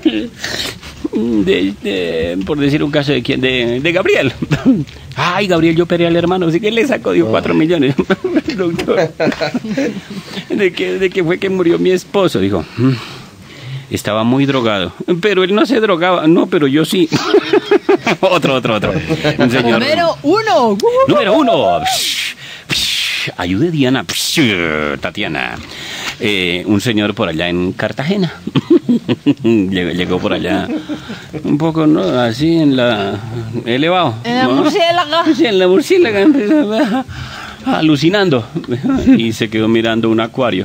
Por decir un caso de Gabriel. Ay, Gabriel, yo operé al hermano, así que le sacó 4 millones. Doctor, ¿de qué fue que murió mi esposo? Dijo, estaba muy drogado, pero él no se drogaba. No, pero yo sí. Otro. Un señor. Número 1. Número 1. Ayude, Diana. Tatiana. Un señor por allá en Cartagena. Llegó por allá un poco, ¿no? Así en la... elevado. En la ¿no? murciélaga. Sí, en la murciélaga. Empezó alucinando. Y se quedó mirando un acuario.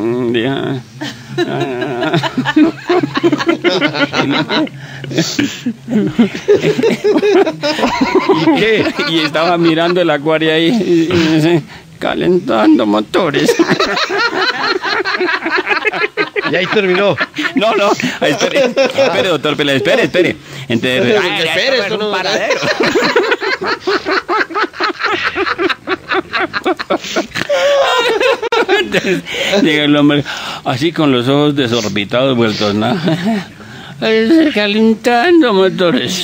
¿Y qué? Y estaba mirando el acuario ahí y dice, calentando motores. Y ahí terminó. No, espere, doctor Peláez, espere. Entonces, espere, esto no... paradero. Entonces, llega el hombre así con los ojos desorbitados, vueltos, ¿no? Calentando motores.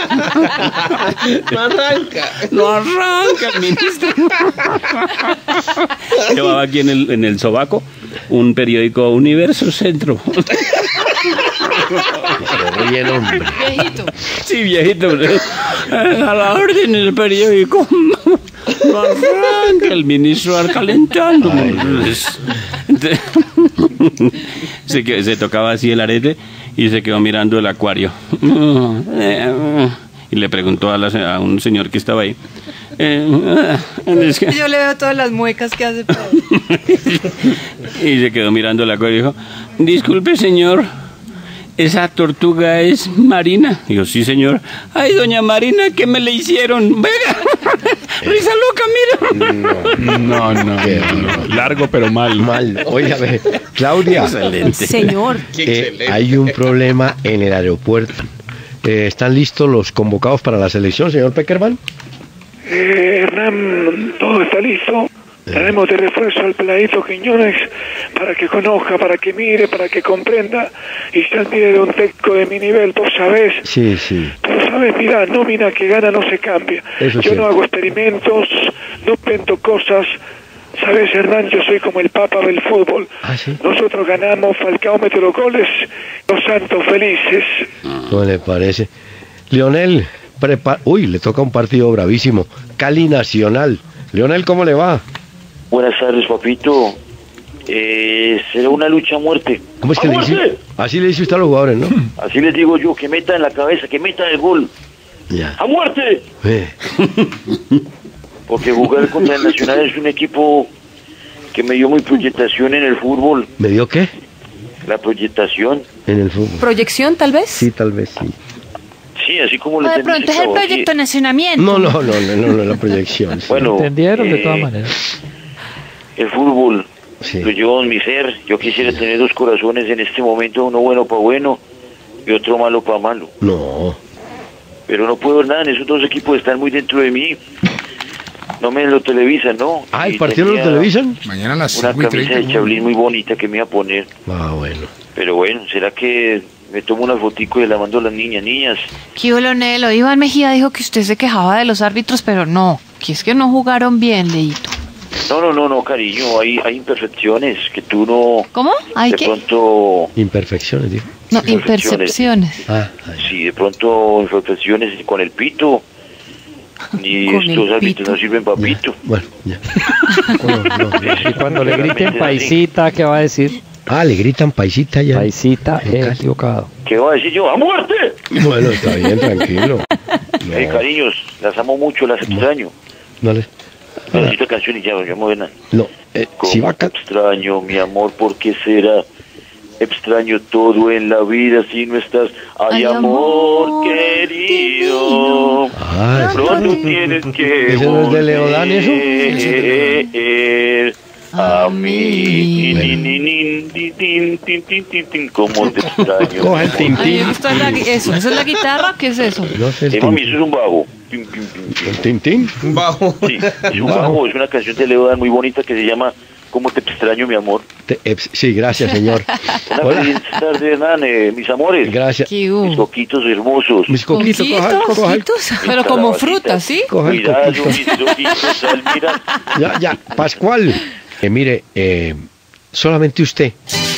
No arranca el ministro. Llevaba aquí en el sobaco un periódico Universo Centro. Bien, hombre. Viejito. Sí, viejito. A la orden del periódico. No arranca el ministro calentando. Se tocaba así el arete y se quedó mirando el acuario. Y le preguntó a un señor que estaba ahí. Yo le veo todas las muecas que hace. Y se quedó mirando el acuario y dijo, disculpe, señor, ¿esa tortuga es Marina? Digo, sí, señor. Ay, doña Marina, ¿qué me le hicieron? Venga, risa loca, mira. No. Largo pero mal. Óigame, Claudia. Excelente. Señor. Hay un problema en el aeropuerto. ¿Están listos los convocados para la selección, señor Peckerman? Hernán, todo está listo. Tenemos de refuerzo al peladito Quiñones para que conozca, para que mire, para que comprenda y se admire de un técnico de mi nivel, vos sabés. Sí. Pero sabés, mira, nómina que gana no se cambia. Eso Yo sí. no hago experimentos, no invento cosas. Sabes, Hernán, yo soy como el papa del fútbol. ¿Ah, sí? Nosotros ganamos, Falcao mete los goles, los santos felices. ¿Cómo le parece? Lionel, Uy, le toca un partido bravísimo. Cali Nacional. Leonel, ¿cómo le va? Buenas tardes, papito. Será una lucha a muerte. ¿Cómo es que le dice? Así le dice usted a los jugadores, ¿no? Así les digo yo, que metan en la cabeza, que metan el gol. Ya. ¡A muerte! Porque jugar contra el Nacional es un equipo que me dio muy proyectación en el fútbol. ¿Me dio qué? La proyectación. En el fútbol. ¿Proyección, tal vez? Sí, tal vez, sí. Sí, así como O de pronto es el proyecto nacionamiento. No, la proyección. Sí. Bueno, entendieron de todas maneras. El fútbol sí. lo llevo en mi ser. Yo quisiera tener dos corazones en este momento, uno bueno para bueno y otro malo para malo. No. Pero no puedo ver nada, en esos dos equipos están muy dentro de mí. No me lo televisan, ¿no? Ah, ¿el partido lo televisan? Mañana a las una 5:30. camisa de Chablín muy bonita que me iba a poner. Ah, bueno. Pero bueno, ¿será que me tomo una fotico y la mando a las niñas? ¿Qué hubo, Leonel? Iván Mejía dijo que usted se quejaba de los árbitros, pero no, que es que no jugaron bien, Leito. No, cariño, hay imperfecciones que tú no... ¿Cómo? ¿Hay de qué? pronto... Imperfecciones, dijo. No, impercepciones. Sí, de pronto imperfecciones con el pito. Y Con estos el árbitros no sirven para pito. Bueno, ya. Y cuando le griten paisita, ¿qué va a decir? Ah, le gritan paisita ya. Paisita, equivocado. ¿Qué va a decir yo? ¡A muerte! Bueno, está bien, tranquilo. Cariños, las amo mucho, las extraño. No le... Necesito canción y ya, buena. No, si va te extraño, mi amor, ¿por qué será? Extraño todo en la vida si no estás. Ay, amor querido. Pronto tienes que ¿Eso no es de Leodán, eso? volver a mí. Como te extraño. Coja el tintín. ¿Eso es la guitarra? ¿Qué es eso? No sé, mami, eso es un bajo. ¿El tintín? Un bajo. Sí, es un bajo, es una canción de Leodán muy bonita que se llama ¿Cómo te extraño, mi amor? Sí, gracias, señor. Una feliz tarde, Hernán, mis amores. Gracias. Mis coquitos hermosos. Mis coquitos, coquitos, pero como frutas, ¿sí? Cuidado, mis coquitos, Almira. Ya, Pascual. Mire, solamente usted.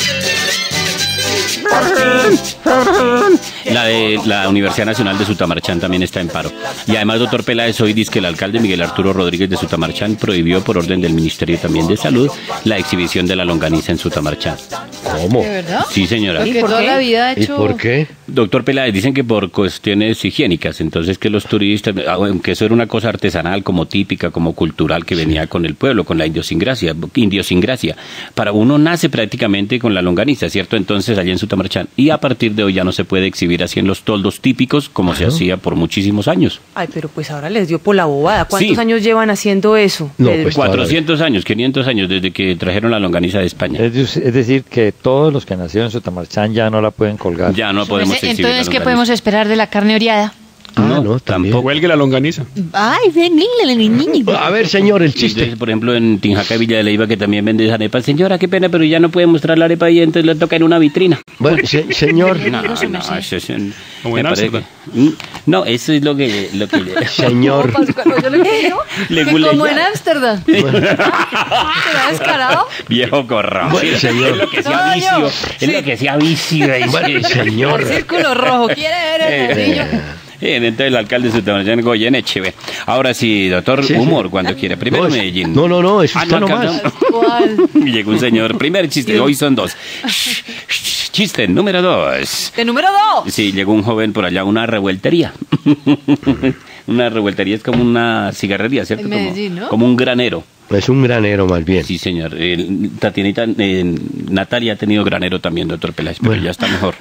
La de la Universidad Nacional de Sutamarchán también está en paro. Y además, doctor Peláez, hoy dice que el alcalde Miguel Arturo Rodríguez de Sutamarchán prohibió por orden del Ministerio también de Salud la exhibición de la longaniza en Sutamarchán. ¿Cómo? ¿De verdad? Sí, señora. Porque toda la vida ha hecho... ¿Y por qué? Doctor Peláez, dicen que por cuestiones higiénicas, entonces que los turistas, aunque eso era una cosa artesanal, como típica, como cultural, que venía con el pueblo, con la idiosincrasia, para uno nace prácticamente con la longaniza, ¿cierto? Entonces allá en Sutamarchán, y a partir de hoy ya no se puede exhibir así en los toldos típicos como se hacía por muchísimos años. Ay, pero pues ahora les dio por la bobada. ¿Cuántos Sí. años llevan haciendo eso? No, pues 400 años, 500 años desde que trajeron la longaniza de España. Es decir, que todos los que nacieron en Sutamarchán ya no la pueden colgar. Ya no podemos exhibir la Entonces, ¿qué longaniza. podemos esperar de la carne oreada? No, tampoco. Huelgue la longaniza. Ay, ven, A ver, señor, el chiste. Entonces, por ejemplo, en Tinjacá, Villa de Leyva, que también vende esa arepa. Señora, qué pena, pero ya no puede mostrar la arepa y entonces le toca en una vitrina. Bueno, señor. No, eso es Como me en parece Ámsterdam. no, eso es lo que Señor. le Como en Ámsterdam. ¿Será descarado? Viejo corrón. Bueno, señor. Es lo que sea vicio. Es lo que sea vicio. Bueno, señor. El círculo rojo. ¿Quiere ver el anillo? Entonces el alcalde de Sutamarchán, Goyeneche, ve. Ahora sí, doctor, Sí, humor, sí. cuando quiera. Primero No, Medellín. No, eso está no, nomás. ¿Cuál? Y llegó un señor. Primer chiste, hoy son dos. Chiste número 2. De número 2. Sí, llegó un joven por allá a una revueltería. Una revueltería es como una cigarrería, ¿cierto? En Medellín, ¿no? Como un granero. Es un granero más bien. Sí, señor. Tatianita, Natalia ha tenido granero también, doctor Peláez, pero ya está mejor.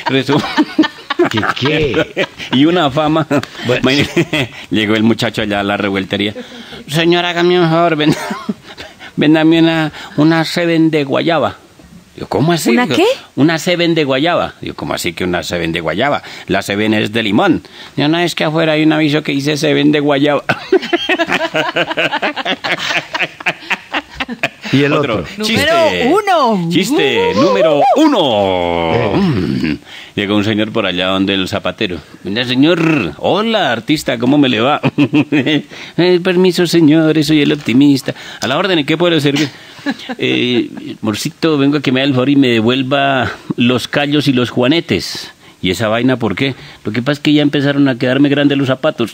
¿Qué? Y una fama. Bueno. Llegó el muchacho allá a la revueltería. Señora, hágame un favor, véndame una Seven de guayaba. Digo, ¿cómo así? ¿Una qué? Una Seven de guayaba. Digo, ¿cómo así que una Seven de guayaba? La Seven es de limón. Digo, no, es que afuera hay un aviso que dice Seven de guayaba. Y el otro. Chiste número 1. Llegó un señor por allá donde el zapatero. Venga, señor. Hola, artista, ¿cómo me le va? Permiso, señores, soy el optimista. A la orden, ¿en qué puedo servir? Morcito, vengo a que me haga el favor y me devuelva los callos y los juanetes. ¿Y esa vaina por qué? Lo que pasa es que ya empezaron a quedarme grandes los zapatos.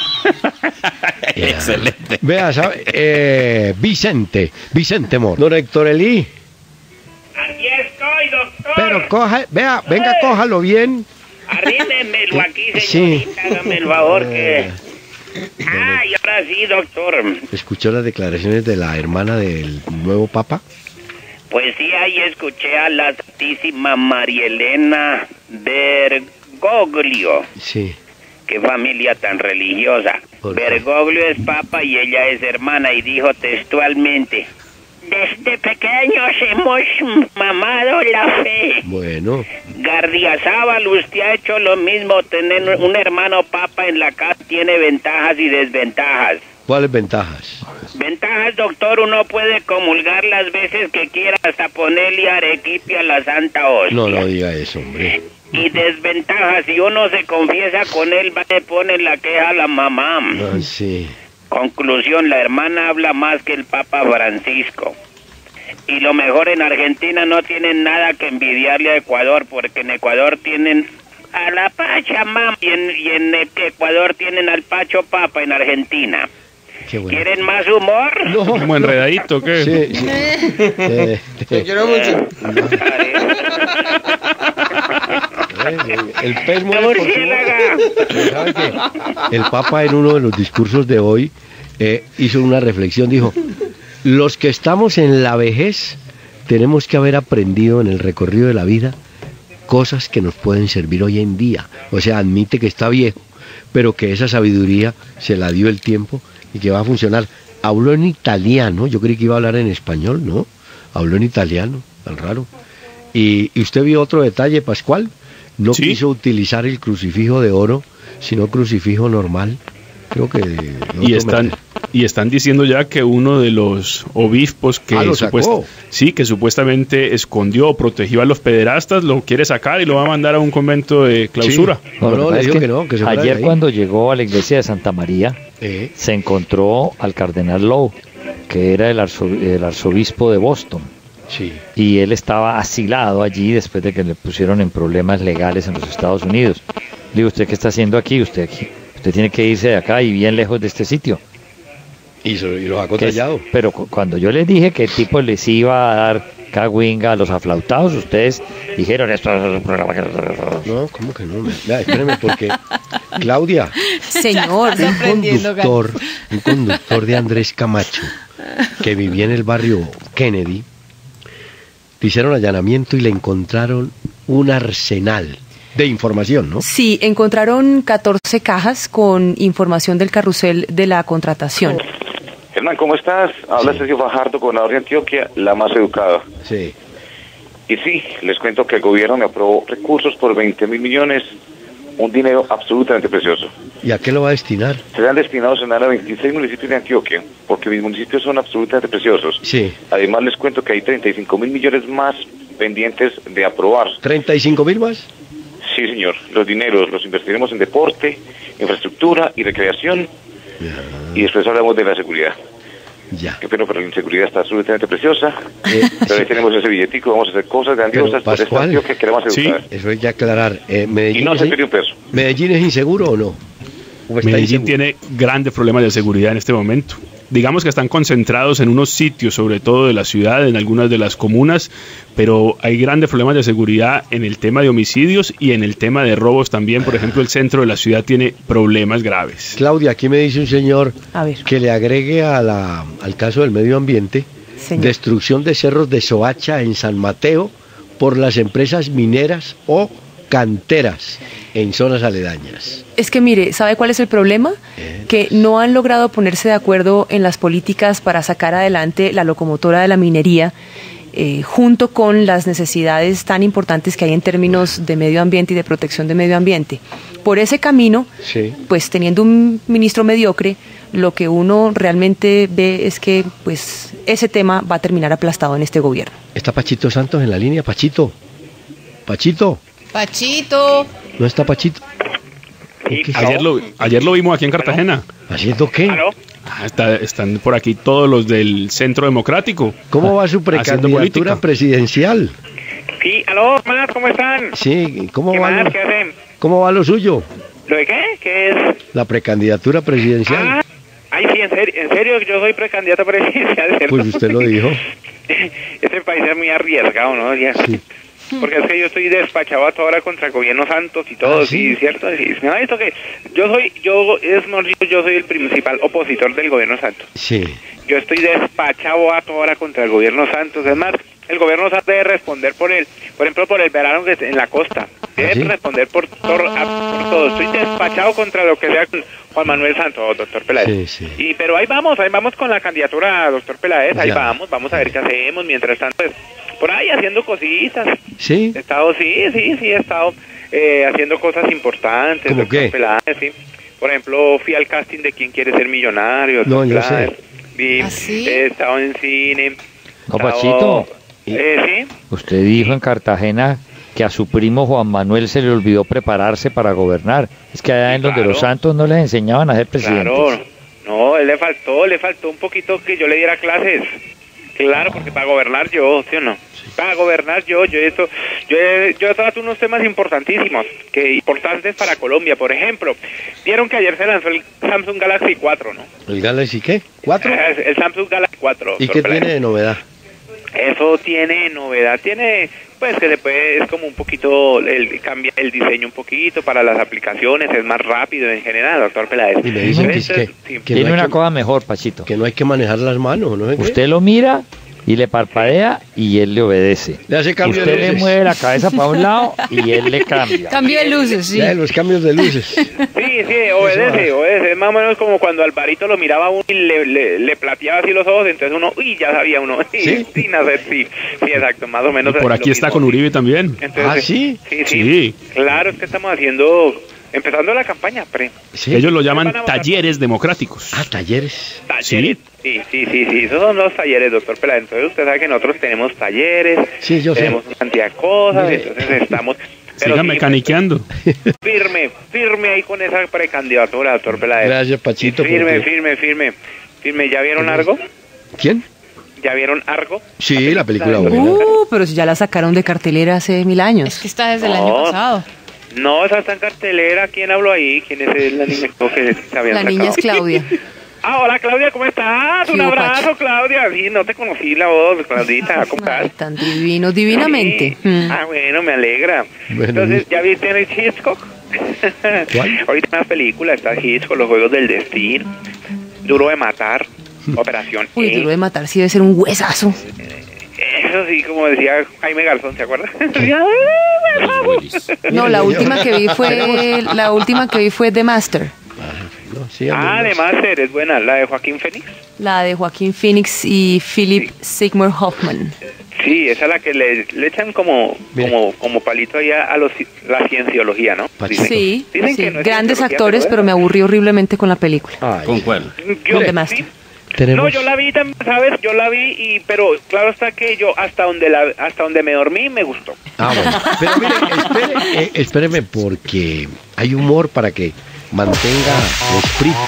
Excelente. Vea, ¿sabe? Vicente Mor. Don Héctor Elí. Aquí estoy, doctor. Pero venga, cójalo bien. Arrímemelo aquí, Sí. señorita, hágame el favor que... Ay, ahora sí, doctor. ¿Escuchó las declaraciones de la hermana del nuevo papa? Pues sí, ahí escuché a la santísima María Elena Bergoglio. Sí. Qué familia tan religiosa. Bergoglio es papa y ella es hermana, y dijo textualmente: desde pequeños hemos mamado la fe. Bueno. Gardiazabal, usted ha hecho lo mismo. Tener un hermano papa en la casa tiene ventajas y desventajas. ¿Cuáles ventajas? Ventajas, doctor: uno puede comulgar las veces que quiera, hasta ponerle arequipe a la Santa Hostia. No diga eso, hombre. Y desventajas: si uno se confiesa con él, va y pone la queja a la mamá. Ah, sí. Conclusión: la hermana habla más que el Papa Francisco. Y lo mejor, en Argentina no tienen nada que envidiarle a Ecuador, porque en Ecuador tienen a la Pachamama y en Ecuador tienen al Pacho Papa en Argentina. Qué bueno. ¿Quieren más humor? No. Como enredadito, ¿qué? Sí. Te quiero mucho. El pez muere por su boca. ¿Sabe qué? El Papa, en uno de los discursos de hoy, hizo una reflexión. Dijo: los que estamos en la vejez tenemos que haber aprendido en el recorrido de la vida cosas que nos pueden servir hoy en día. O sea, admite que está viejo, pero que esa sabiduría se la dio el tiempo y que va a funcionar. Habló en italiano. Yo creí que iba a hablar en español, ¿no? Habló en italiano, tan raro. Y usted vio otro detalle, Pascual. No ¿Sí? quiso utilizar el crucifijo de oro, sino crucifijo normal. Creo que... Y están diciendo ya que uno de los obispos que, lo sacó. que supuestamente escondió o protegió a los pederastas, lo quiere sacar y lo va a mandar a un convento de clausura. Sí. No, le dijo que no, que se fuera de ayer ahí. cuando llegó a la iglesia de Santa María, se encontró al cardenal Lowe, que era el arzobispo de Boston. Sí. Y él estaba asilado allí después de que le pusieron en problemas legales en los Estados Unidos. Le digo: ¿usted qué está haciendo aquí? Usted tiene que irse de acá y bien lejos de este sitio. Y lo sacó tallado. Pero cuando yo les dije que el tipo les iba a dar cagüinga a los aflautados, ustedes dijeron: esto es un programa que... No, ¿cómo que no? Vea, espéreme, porque Claudia, Señor, un conductor de Andrés Camacho, que vivía en el barrio Kennedy, le hicieron allanamiento y le encontraron un arsenal de información, ¿no? Sí, encontraron 14 cajas con información del carrusel de la contratación. Hernán, ¿cómo estás? Habla Sergio Fajardo, gobernador de Antioquia, la más educada. Sí. Y sí, les cuento que el gobierno me aprobó recursos por 20.000 millones, un dinero absolutamente precioso. ¿Y a qué lo va a destinar? Serán destinados a 26 municipios de Antioquia, porque mis municipios son absolutamente preciosos. Sí. Además, les cuento que hay 35.000 millones más pendientes de aprobar. ¿35.000 más? Sí, señor. Los dineros los invertiremos en deporte, infraestructura y recreación. Y después hablamos de la seguridad. Ya. Qué pena, pero la inseguridad está absolutamente preciosa. Pero ahí tenemos ese billetico, vamos a hacer cosas grandiosas por esta Antioquia que queremos educar. Eso hay que aclarar. Medellín, y no se pierde un peso. ¿Medellín es inseguro o no? Medellín tiene grandes problemas de seguridad en este momento. Digamos que están concentrados en unos sitios, sobre todo de la ciudad, en algunas de las comunas, pero hay grandes problemas de seguridad en el tema de homicidios y en el tema de robos también. Por ejemplo, el centro de la ciudad tiene problemas graves. Claudia, aquí me dice un señor que le agregue al caso del medio ambiente, destrucción de cerros de Soacha en San Mateo por las empresas mineras o canteras en zonas aledañas. Es que mire, ¿sabe cuál es el problema? Que no han logrado ponerse de acuerdo en las políticas para sacar adelante la locomotora de la minería, junto con las necesidades tan importantes que hay en términos de medio ambiente y de protección de medio ambiente. Por ese camino, pues teniendo un ministro mediocre, lo que uno realmente ve es que pues ese tema va a terminar aplastado en este gobierno. ¿Está Pachito Santos en la línea? Pachito. ¿No está Pachito? Ayer lo vimos aquí en Cartagena. ¿Haciendo qué? Están por aquí todos los del Centro Democrático. ¿Cómo va su precandidatura presidencial? Sí, aló, más, ¿cómo están? Sí, ¿cómo ¿Qué va? más? ¿Qué hacen? ¿Cómo va lo suyo? ¿Lo de qué? ¿Qué es? La precandidatura presidencial. Ah, ay, sí, en serio, yo soy precandidato presidencial, ¿cierto? Pues usted lo dijo. Este país es muy arriesgado, ¿no? Ya. Sí. Porque es que yo estoy despachado a toda hora contra el gobierno Santos y todo, ¿sí? sí, ¿cierto? Sí. No, esto que yo soy el principal opositor del gobierno Santos. Sí. Yo estoy despachado a toda hora contra el gobierno Santos. Es más, el gobierno Santos debe responder por ejemplo, por el verano que es en la costa. Debe responder por todo. Estoy despachado contra lo que sea con Juan Manuel Santos, doctor Peláez. Sí. Pero ahí vamos con la candidatura, doctor Peláez. Ahí Ya. vamos a ver qué hacemos. Mientras tanto, pues, por ahí haciendo cositas. ¿Sí? He estado haciendo cosas importantes, ¿Cómo doctor qué? Peláez, sí. Por ejemplo, fui al casting de ¿Quién quiere ser millonario? No, doctor yo Peláez. sé. He estado en cine. No, Pachito. Sí. Usted dijo en Cartagena que a su primo Juan Manuel se le olvidó prepararse para gobernar. Es que allá en donde los santos no les enseñaban a ser presidentes. Claro, no, él le faltó un poquito que yo le diera clases. Claro, porque para gobernar yo, ¿sí o no? Para gobernar yo trato unos temas importantísimos, importantes para Colombia. Por ejemplo, vieron que ayer se lanzó el Samsung Galaxy 4, ¿no? ¿El Galaxy qué? ¿4? El Samsung Galaxy 4. ¿Y qué tiene de novedad? Eso tiene novedad, pues que es como un poquito, cambia el diseño un poquito para las aplicaciones, es más rápido en general, doctor Peláez. Y me dicen que Tiene no hay una que- cosa mejor, Pachito. Que no hay que manejar las manos, ¿no? Usted lo mira y le parpadea y él le obedece. Le hace cambio de Usted le luces. mueve la cabeza para un lado y él le cambia. Cambio de luces, sí. Ya, los cambios de luces. Sí, obedece. Es más o menos como cuando Alvarito lo miraba a uno y le plateaba así los ojos, entonces uno, ya sabía uno. ¿Sí? Sin hacer, sí, exacto, más o menos. Por lo aquí está mismo. con Uribe también. Entonces, ¿sí? Sí. Claro, es que estamos empezando la campaña, Ellos lo llaman talleres democráticos. Ah, talleres. Talleres. Sí, esos son los talleres, doctor Peláez. Entonces usted sabe que nosotros tenemos talleres, Sí, yo sé. tenemos una cantidad de cosas, Mire. entonces estamos... Sigan mecaniqueando. Firme ahí con esa precandidatura, doctor Peláez. Gracias, Pachito. Firme. ¿Ya vieron Argo? ¿Quién? ¿Ya vieron Argo? Sí, la película buena. Pero si ya la sacaron de cartelera hace 1000 años. Es que está desde el año pasado. No, esa está en cartelera. ¿Quién habló ahí? ¿Quién es la niña que se habían La niña es sacado? Claudia. Ah, hola Claudia, ¿cómo estás? Un ¿Qué hubo, abrazo, Pacho? Claudia. Sí, no te conocí la voz, Claudita. ¿Cómo estás? Ay, tan divino, divinamente. Sí. Ah, bueno, me alegra. Bueno, Entonces, ¿ya viste el Hitchcock? ¿Cuál? Ahorita en la película está Hitchcock, Los Juegos del Destino, Duro de Matar, Operación Uy, E. duro de matar, sí debe ser un huesazo. Eso sí, como decía Jaime Garzón, ¿se acuerda? No, la última que vi fue The Master. De Master, es buena, la de Joaquín Phoenix. La de Joaquín Phoenix y Philip Seymour Hoffman. Sí, esa es la que le echan como palito ahí a la cienciología, ¿no? Sí, Dicen sí, que no es grandes cienciología, actores, pero me aburrí horriblemente con la película. ¿Con cuál? Con The Master. No, yo la vi también, ¿sabes? Yo la vi, pero claro está que yo hasta donde me dormí me gustó. Ah, bueno. Pero mire, espéreme, porque hay humor para que mantenga el espíritu.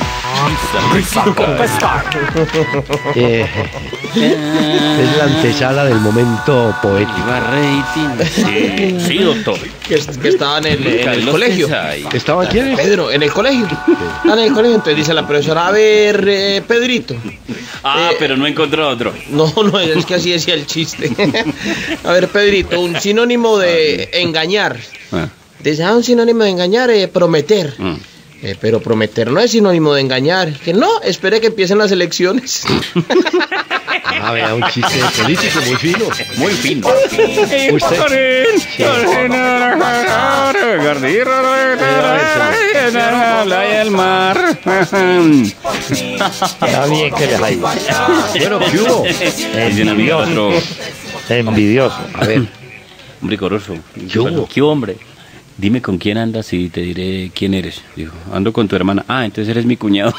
Es la antesala del momento poético. Sí, doctor. Que estaban en el Carlos colegio. Tesay. ¿Estaban quiénes? Pedro, en el colegio. Estaban en el colegio, entonces dice la profesora, a ver, Pedrito. Pero no encontró otro. No, es que así decía el chiste. A ver, Pedrito, un sinónimo de engañar. Dice, un sinónimo de engañar, prometer. Pero prometer no es sinónimo de engañar. Que no, espere que empiecen las elecciones. Ah, vea, un chiste político muy fino. Muy fino. Usted. Sí. Está bien que les haya. Bueno, ¿qué hubo? Envidioso. Envidioso. A ver. Hombre coroso. hubo? ¿Qué hombre? Dime con quién andas y te diré quién eres. Dijo, ando con tu hermana. Ah, entonces eres mi cuñado.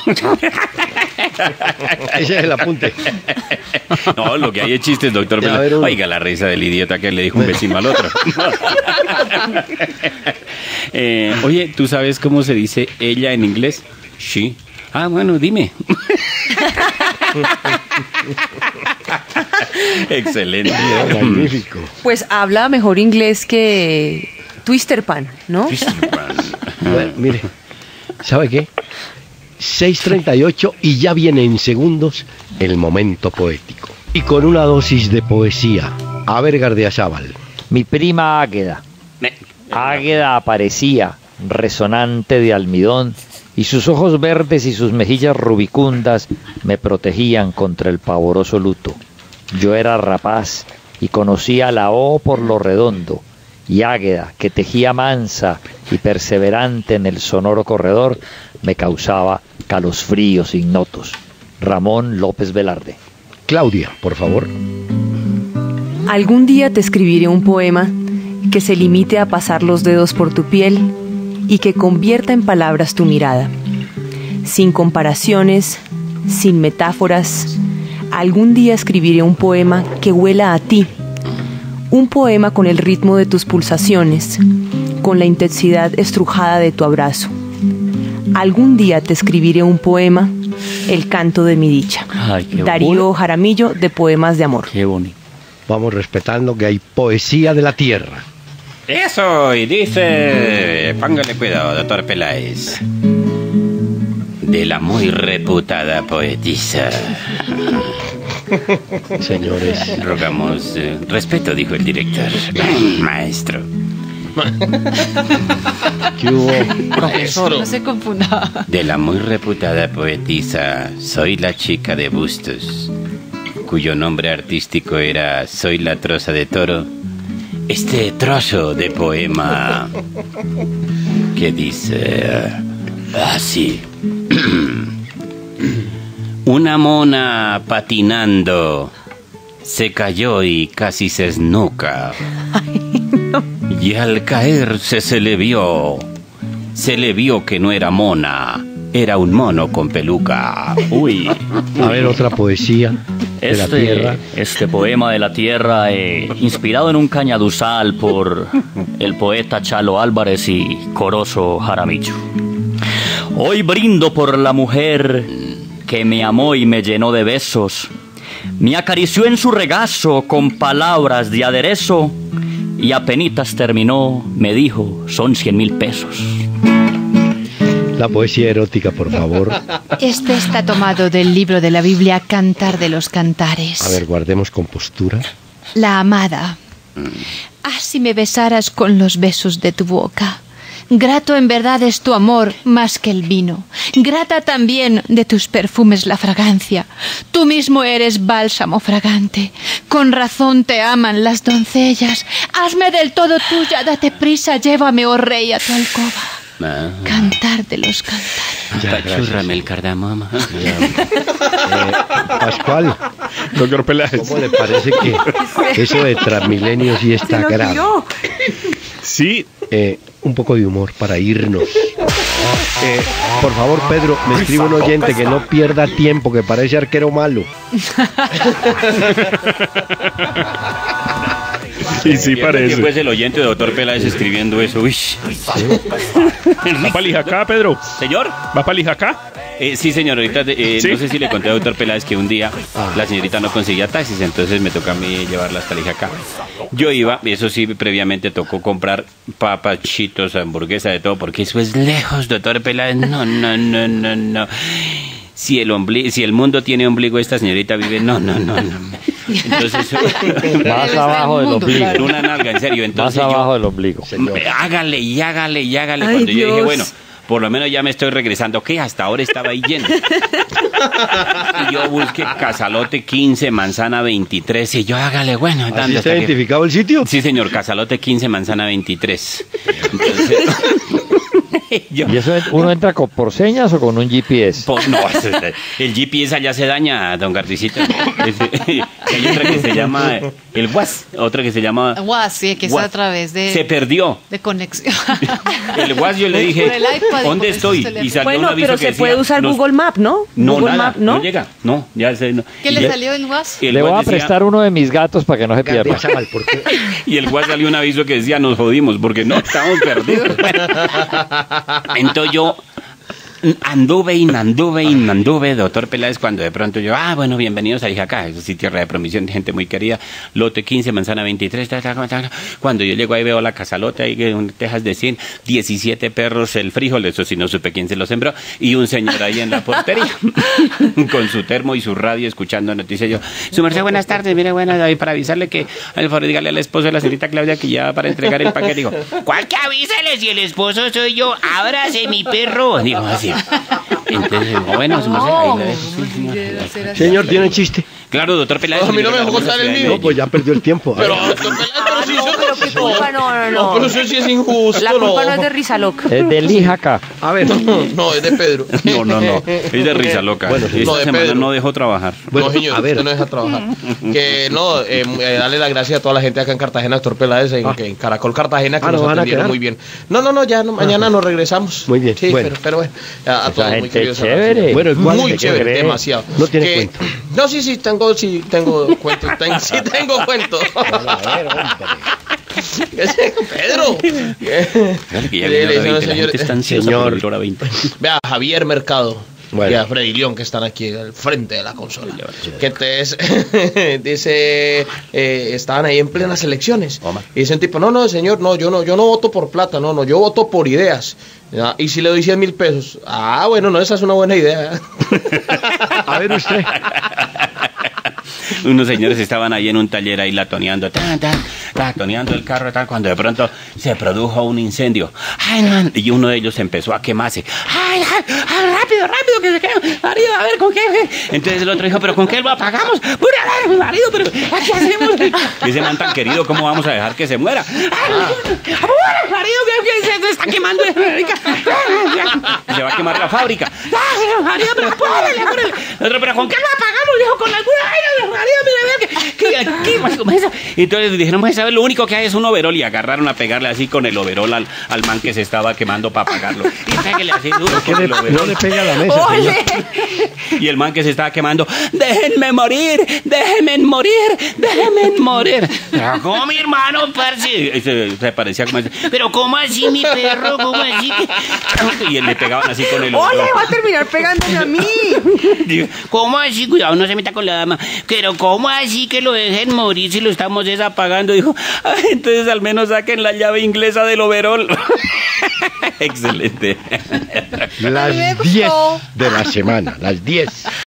Ese es el apunte. No, lo que hay es chistes, doctor. Ya, a ver, uno. Oiga la risa del idiota que le dijo un vecino al otro. Oye, ¿tú sabes cómo se dice ella en inglés? She. Ah, bueno, dime. Excelente. Magnífico. Pues habla mejor inglés que Twister Pan, ¿no? Bueno, mire, ¿sabe qué? 6:38 y ya viene en segundos el momento poético. Y con una dosis de poesía. A ver, Gardiazabal. Mi prima Águeda. Águeda aparecía, resonante de almidón, y sus ojos verdes y sus mejillas rubicundas me protegían contra el pavoroso luto. Yo era rapaz y conocía la O por lo redondo, y Águeda, que tejía mansa y perseverante en el sonoro corredor, me causaba calosfríos ignotos. Ramón López Velarde. Claudia, por favor. Algún día te escribiré un poema que se limite a pasar los dedos por tu piel y que convierta en palabras tu mirada. Sin comparaciones, sin metáforas, algún día escribiré un poema que huela a ti. Un poema con el ritmo de tus pulsaciones, con la intensidad estrujada de tu abrazo. Algún día te escribiré un poema, el canto de mi dicha. Ay, qué Darío bonito. Jaramillo, de Poemas de Amor. Qué bonito. Vamos respetando que hay poesía de la tierra. Eso, y dice... Póngale cuidado, doctor Peláez. De la muy reputada poetisa. Señores. Rogamos respeto, dijo el director. Maestro. ¿Qué hubo? Profesor, no se confunda. De la muy reputada poetisa Soy la chica de Bustos, cuyo nombre artístico era Soy la troza de toro, este trozo de poema que dice así. Una mona patinando se cayó y casi se esnuca. Y al caerse se le vio que no era mona, era un mono con peluca. Uy. A ver, otra poesía de la tierra. Este poema de la tierra, inspirado en un cañaduzal por el poeta Chalo Álvarez y Corozo Jaramillo. Hoy brindo por la mujer que me amó y me llenó de besos. Me acarició en su regazo con palabras de aderezo. Y apenitas terminó, me dijo, son 100,000 pesos. La poesía erótica, por favor. Este está tomado del libro de la Biblia Cantar de los Cantares. A ver, guardemos compostura. La amada. Ah, si me besaras con los besos de tu boca. Grato en verdad es tu amor más que el vino. Grata también de tus perfumes la fragancia. Tú mismo eres bálsamo fragante. Con razón te aman las doncellas. Hazme del todo tuya, date prisa, llévame, oh rey, a tu alcoba. Cantar de los cantares. Pachúrrame el cardamomo. Pascual. Doctor Peláez. ¿Cómo le parece que eso de Transmilenio sí está grave? Sí. Un poco de humor para irnos. Por favor, Pedro, me escribe un oyente que no pierda tiempo, que parece arquero malo. Y sí parece. Después el oyente de doctor Peláez escribiendo eso. Uy. ¿Va para Lijacá, Pedro? ¿Señor? ¿Va para Lijacá? Sí, señor. Ahorita ¿Sí? no sé si le conté a doctor Peláez que un día la señorita no conseguía taxis, entonces me toca a mí llevarla hasta Lijacá. Yo iba, eso sí, previamente tocó comprar papas, chitos, hamburguesa, de todo, porque eso es lejos, doctor Peláez. No. Si el mundo tiene ombligo, esta señorita vive. No. Entonces, más abajo del ombligo. Una nalga, en serio. Entonces, más abajo del ombligo. Hágale. Ay, Cuando yo dije, Dios. bueno, por lo menos ya me estoy regresando, que hasta ahora estaba ahí lleno. Y yo busqué Casalote 15, Manzana 23, y yo hágale, bueno. ¿Así está identificado el sitio? Sí, señor, Casalote 15, Manzana 23. Entonces... ¿Y eso uno entra por señas o con un GPS? No, el GPS allá se daña, don Garticito. Hay otra que se llama el WAS, otra que se llama... WAS, sí, que es a través de... Se perdió. De conexión. El WAS, yo le dije, Por el iPad, ¿dónde por estoy? esos Y salió Bueno, un aviso pero que se decía, puede usar Google Map, ¿no? No, Google nada, Map, ¿no? no llega. No, ya sé. No. ¿Qué le salió en WAS? Le voy a prestar uno de mis gatos para que no se pierda. Y el WAS salió un aviso que decía, nos jodimos, porque no, estamos perdidos. Entonces yo Anduve, doctor Peláez, cuando de pronto yo, bueno, bienvenidos a Ijacá, es sí, tierra de promisión de gente muy querida, lote 15, manzana 23, cuando yo llego ahí veo la casalota, ahí en tejas de 100, 17 perros, el frijol, eso sí no supe quién se lo sembró, y un señor ahí en la portería, con su termo y su radio, escuchando noticias. Yo, su merced, buenas tardes, mire, bueno, ahí para avisarle que, al favor, dígale al esposo de la señorita Claudia que ya va para entregar el paquete. Digo, ¿cuál que avísale si el esposo soy yo? Ábrase mi perro. Digo, así. Entonces, bueno, su merced, ahí le dejo, sí, señor. Señor, ¿tiene chiste? Claro, doctor Peláez. No, a mí no me dejó contar el mío. No, pues ya perdió el tiempo. Pero, doctor Peláez, pero si yo pero qué culpa, no. pero eso sí es injusto. La culpa no es de Risa Loca. Es de Lijacá. A ver. No, es de Pedro. No. Es de Risa Loca. Bueno, sí. Esta No, de semana Pedro. no dejó trabajar. Bueno, no, señor, a ver. usted no deja trabajar. Que no, darle las gracias a toda la gente acá en Cartagena, doctor Peláez, en Caracol Cartagena, que ¿nos nos van a atendieron quedar? muy bien. No, ya mañana nos regresamos. Muy bien, Sí, bueno. pero bueno, a todos muy gente queridos. chévere. Bueno, ¿cuál Muy se chévere, cree? demasiado. No tiene Que- cuento. No, sí, tengo cuento. Sí tengo cuento. A ver, hombre. Pedro. Claro que ya viene hora 20, la gente está ansiosa por ir hora 20. Vea, Javier Mercado. Bueno. Y a Freddy León, que están aquí al frente de la consola. Que dice, estaban ahí en plenas elecciones. Y dice un tipo, no, señor, yo no voto por plata, no, yo voto por ideas. Ya, y si le doy 100.000 pesos. Bueno, no, esa es una buena idea. A ver usted. Unos señores estaban ahí en un taller ahí latoneando, latoneando el carro, cuando de pronto se produjo un incendio. Ay, man, y uno de ellos empezó a quemarse. Ay, rápido, que se queme. Marido, a ver, ¿con qué? Entonces el otro dijo, ¿pero con qué lo apagamos? Pues a ver, marido, pero ¿qué hacemos? Ese man tan querido, ¿cómo vamos a dejar que se muera? Marido, que se está quemando. Se va a quemar la fábrica. Marido, pero apúrale. El otro, ¿pero con qué lo apagamos? Dijo, con alguna vaina, marido, mira, que aquí más comienza. Y entonces dijeron, pues, ¿sabes? Lo único que hay es un overol, y agarraron a pegarle así con el overol al man que se estaba quemando para apagarlo. Y pégale así duro con el overol. No le pega a la mesa, señor. Y el man que se estaba quemando, déjenme morir. ¿Cómo, mi hermano, parce? Y se parecía como ese. Pero ¿cómo así, mi perro? ¿Cómo así? Y él le pegaban así con el Oye, overol. va a terminar pegándome a mí. ¿Cómo así? Cuidado, no se meta con la dama. Pero ¿cómo así que lo dejen morir si lo estamos desapagando? Dijo, entonces al menos saquen la llave inglesa del overol. Excelente. Las 10 de la semana, las 10.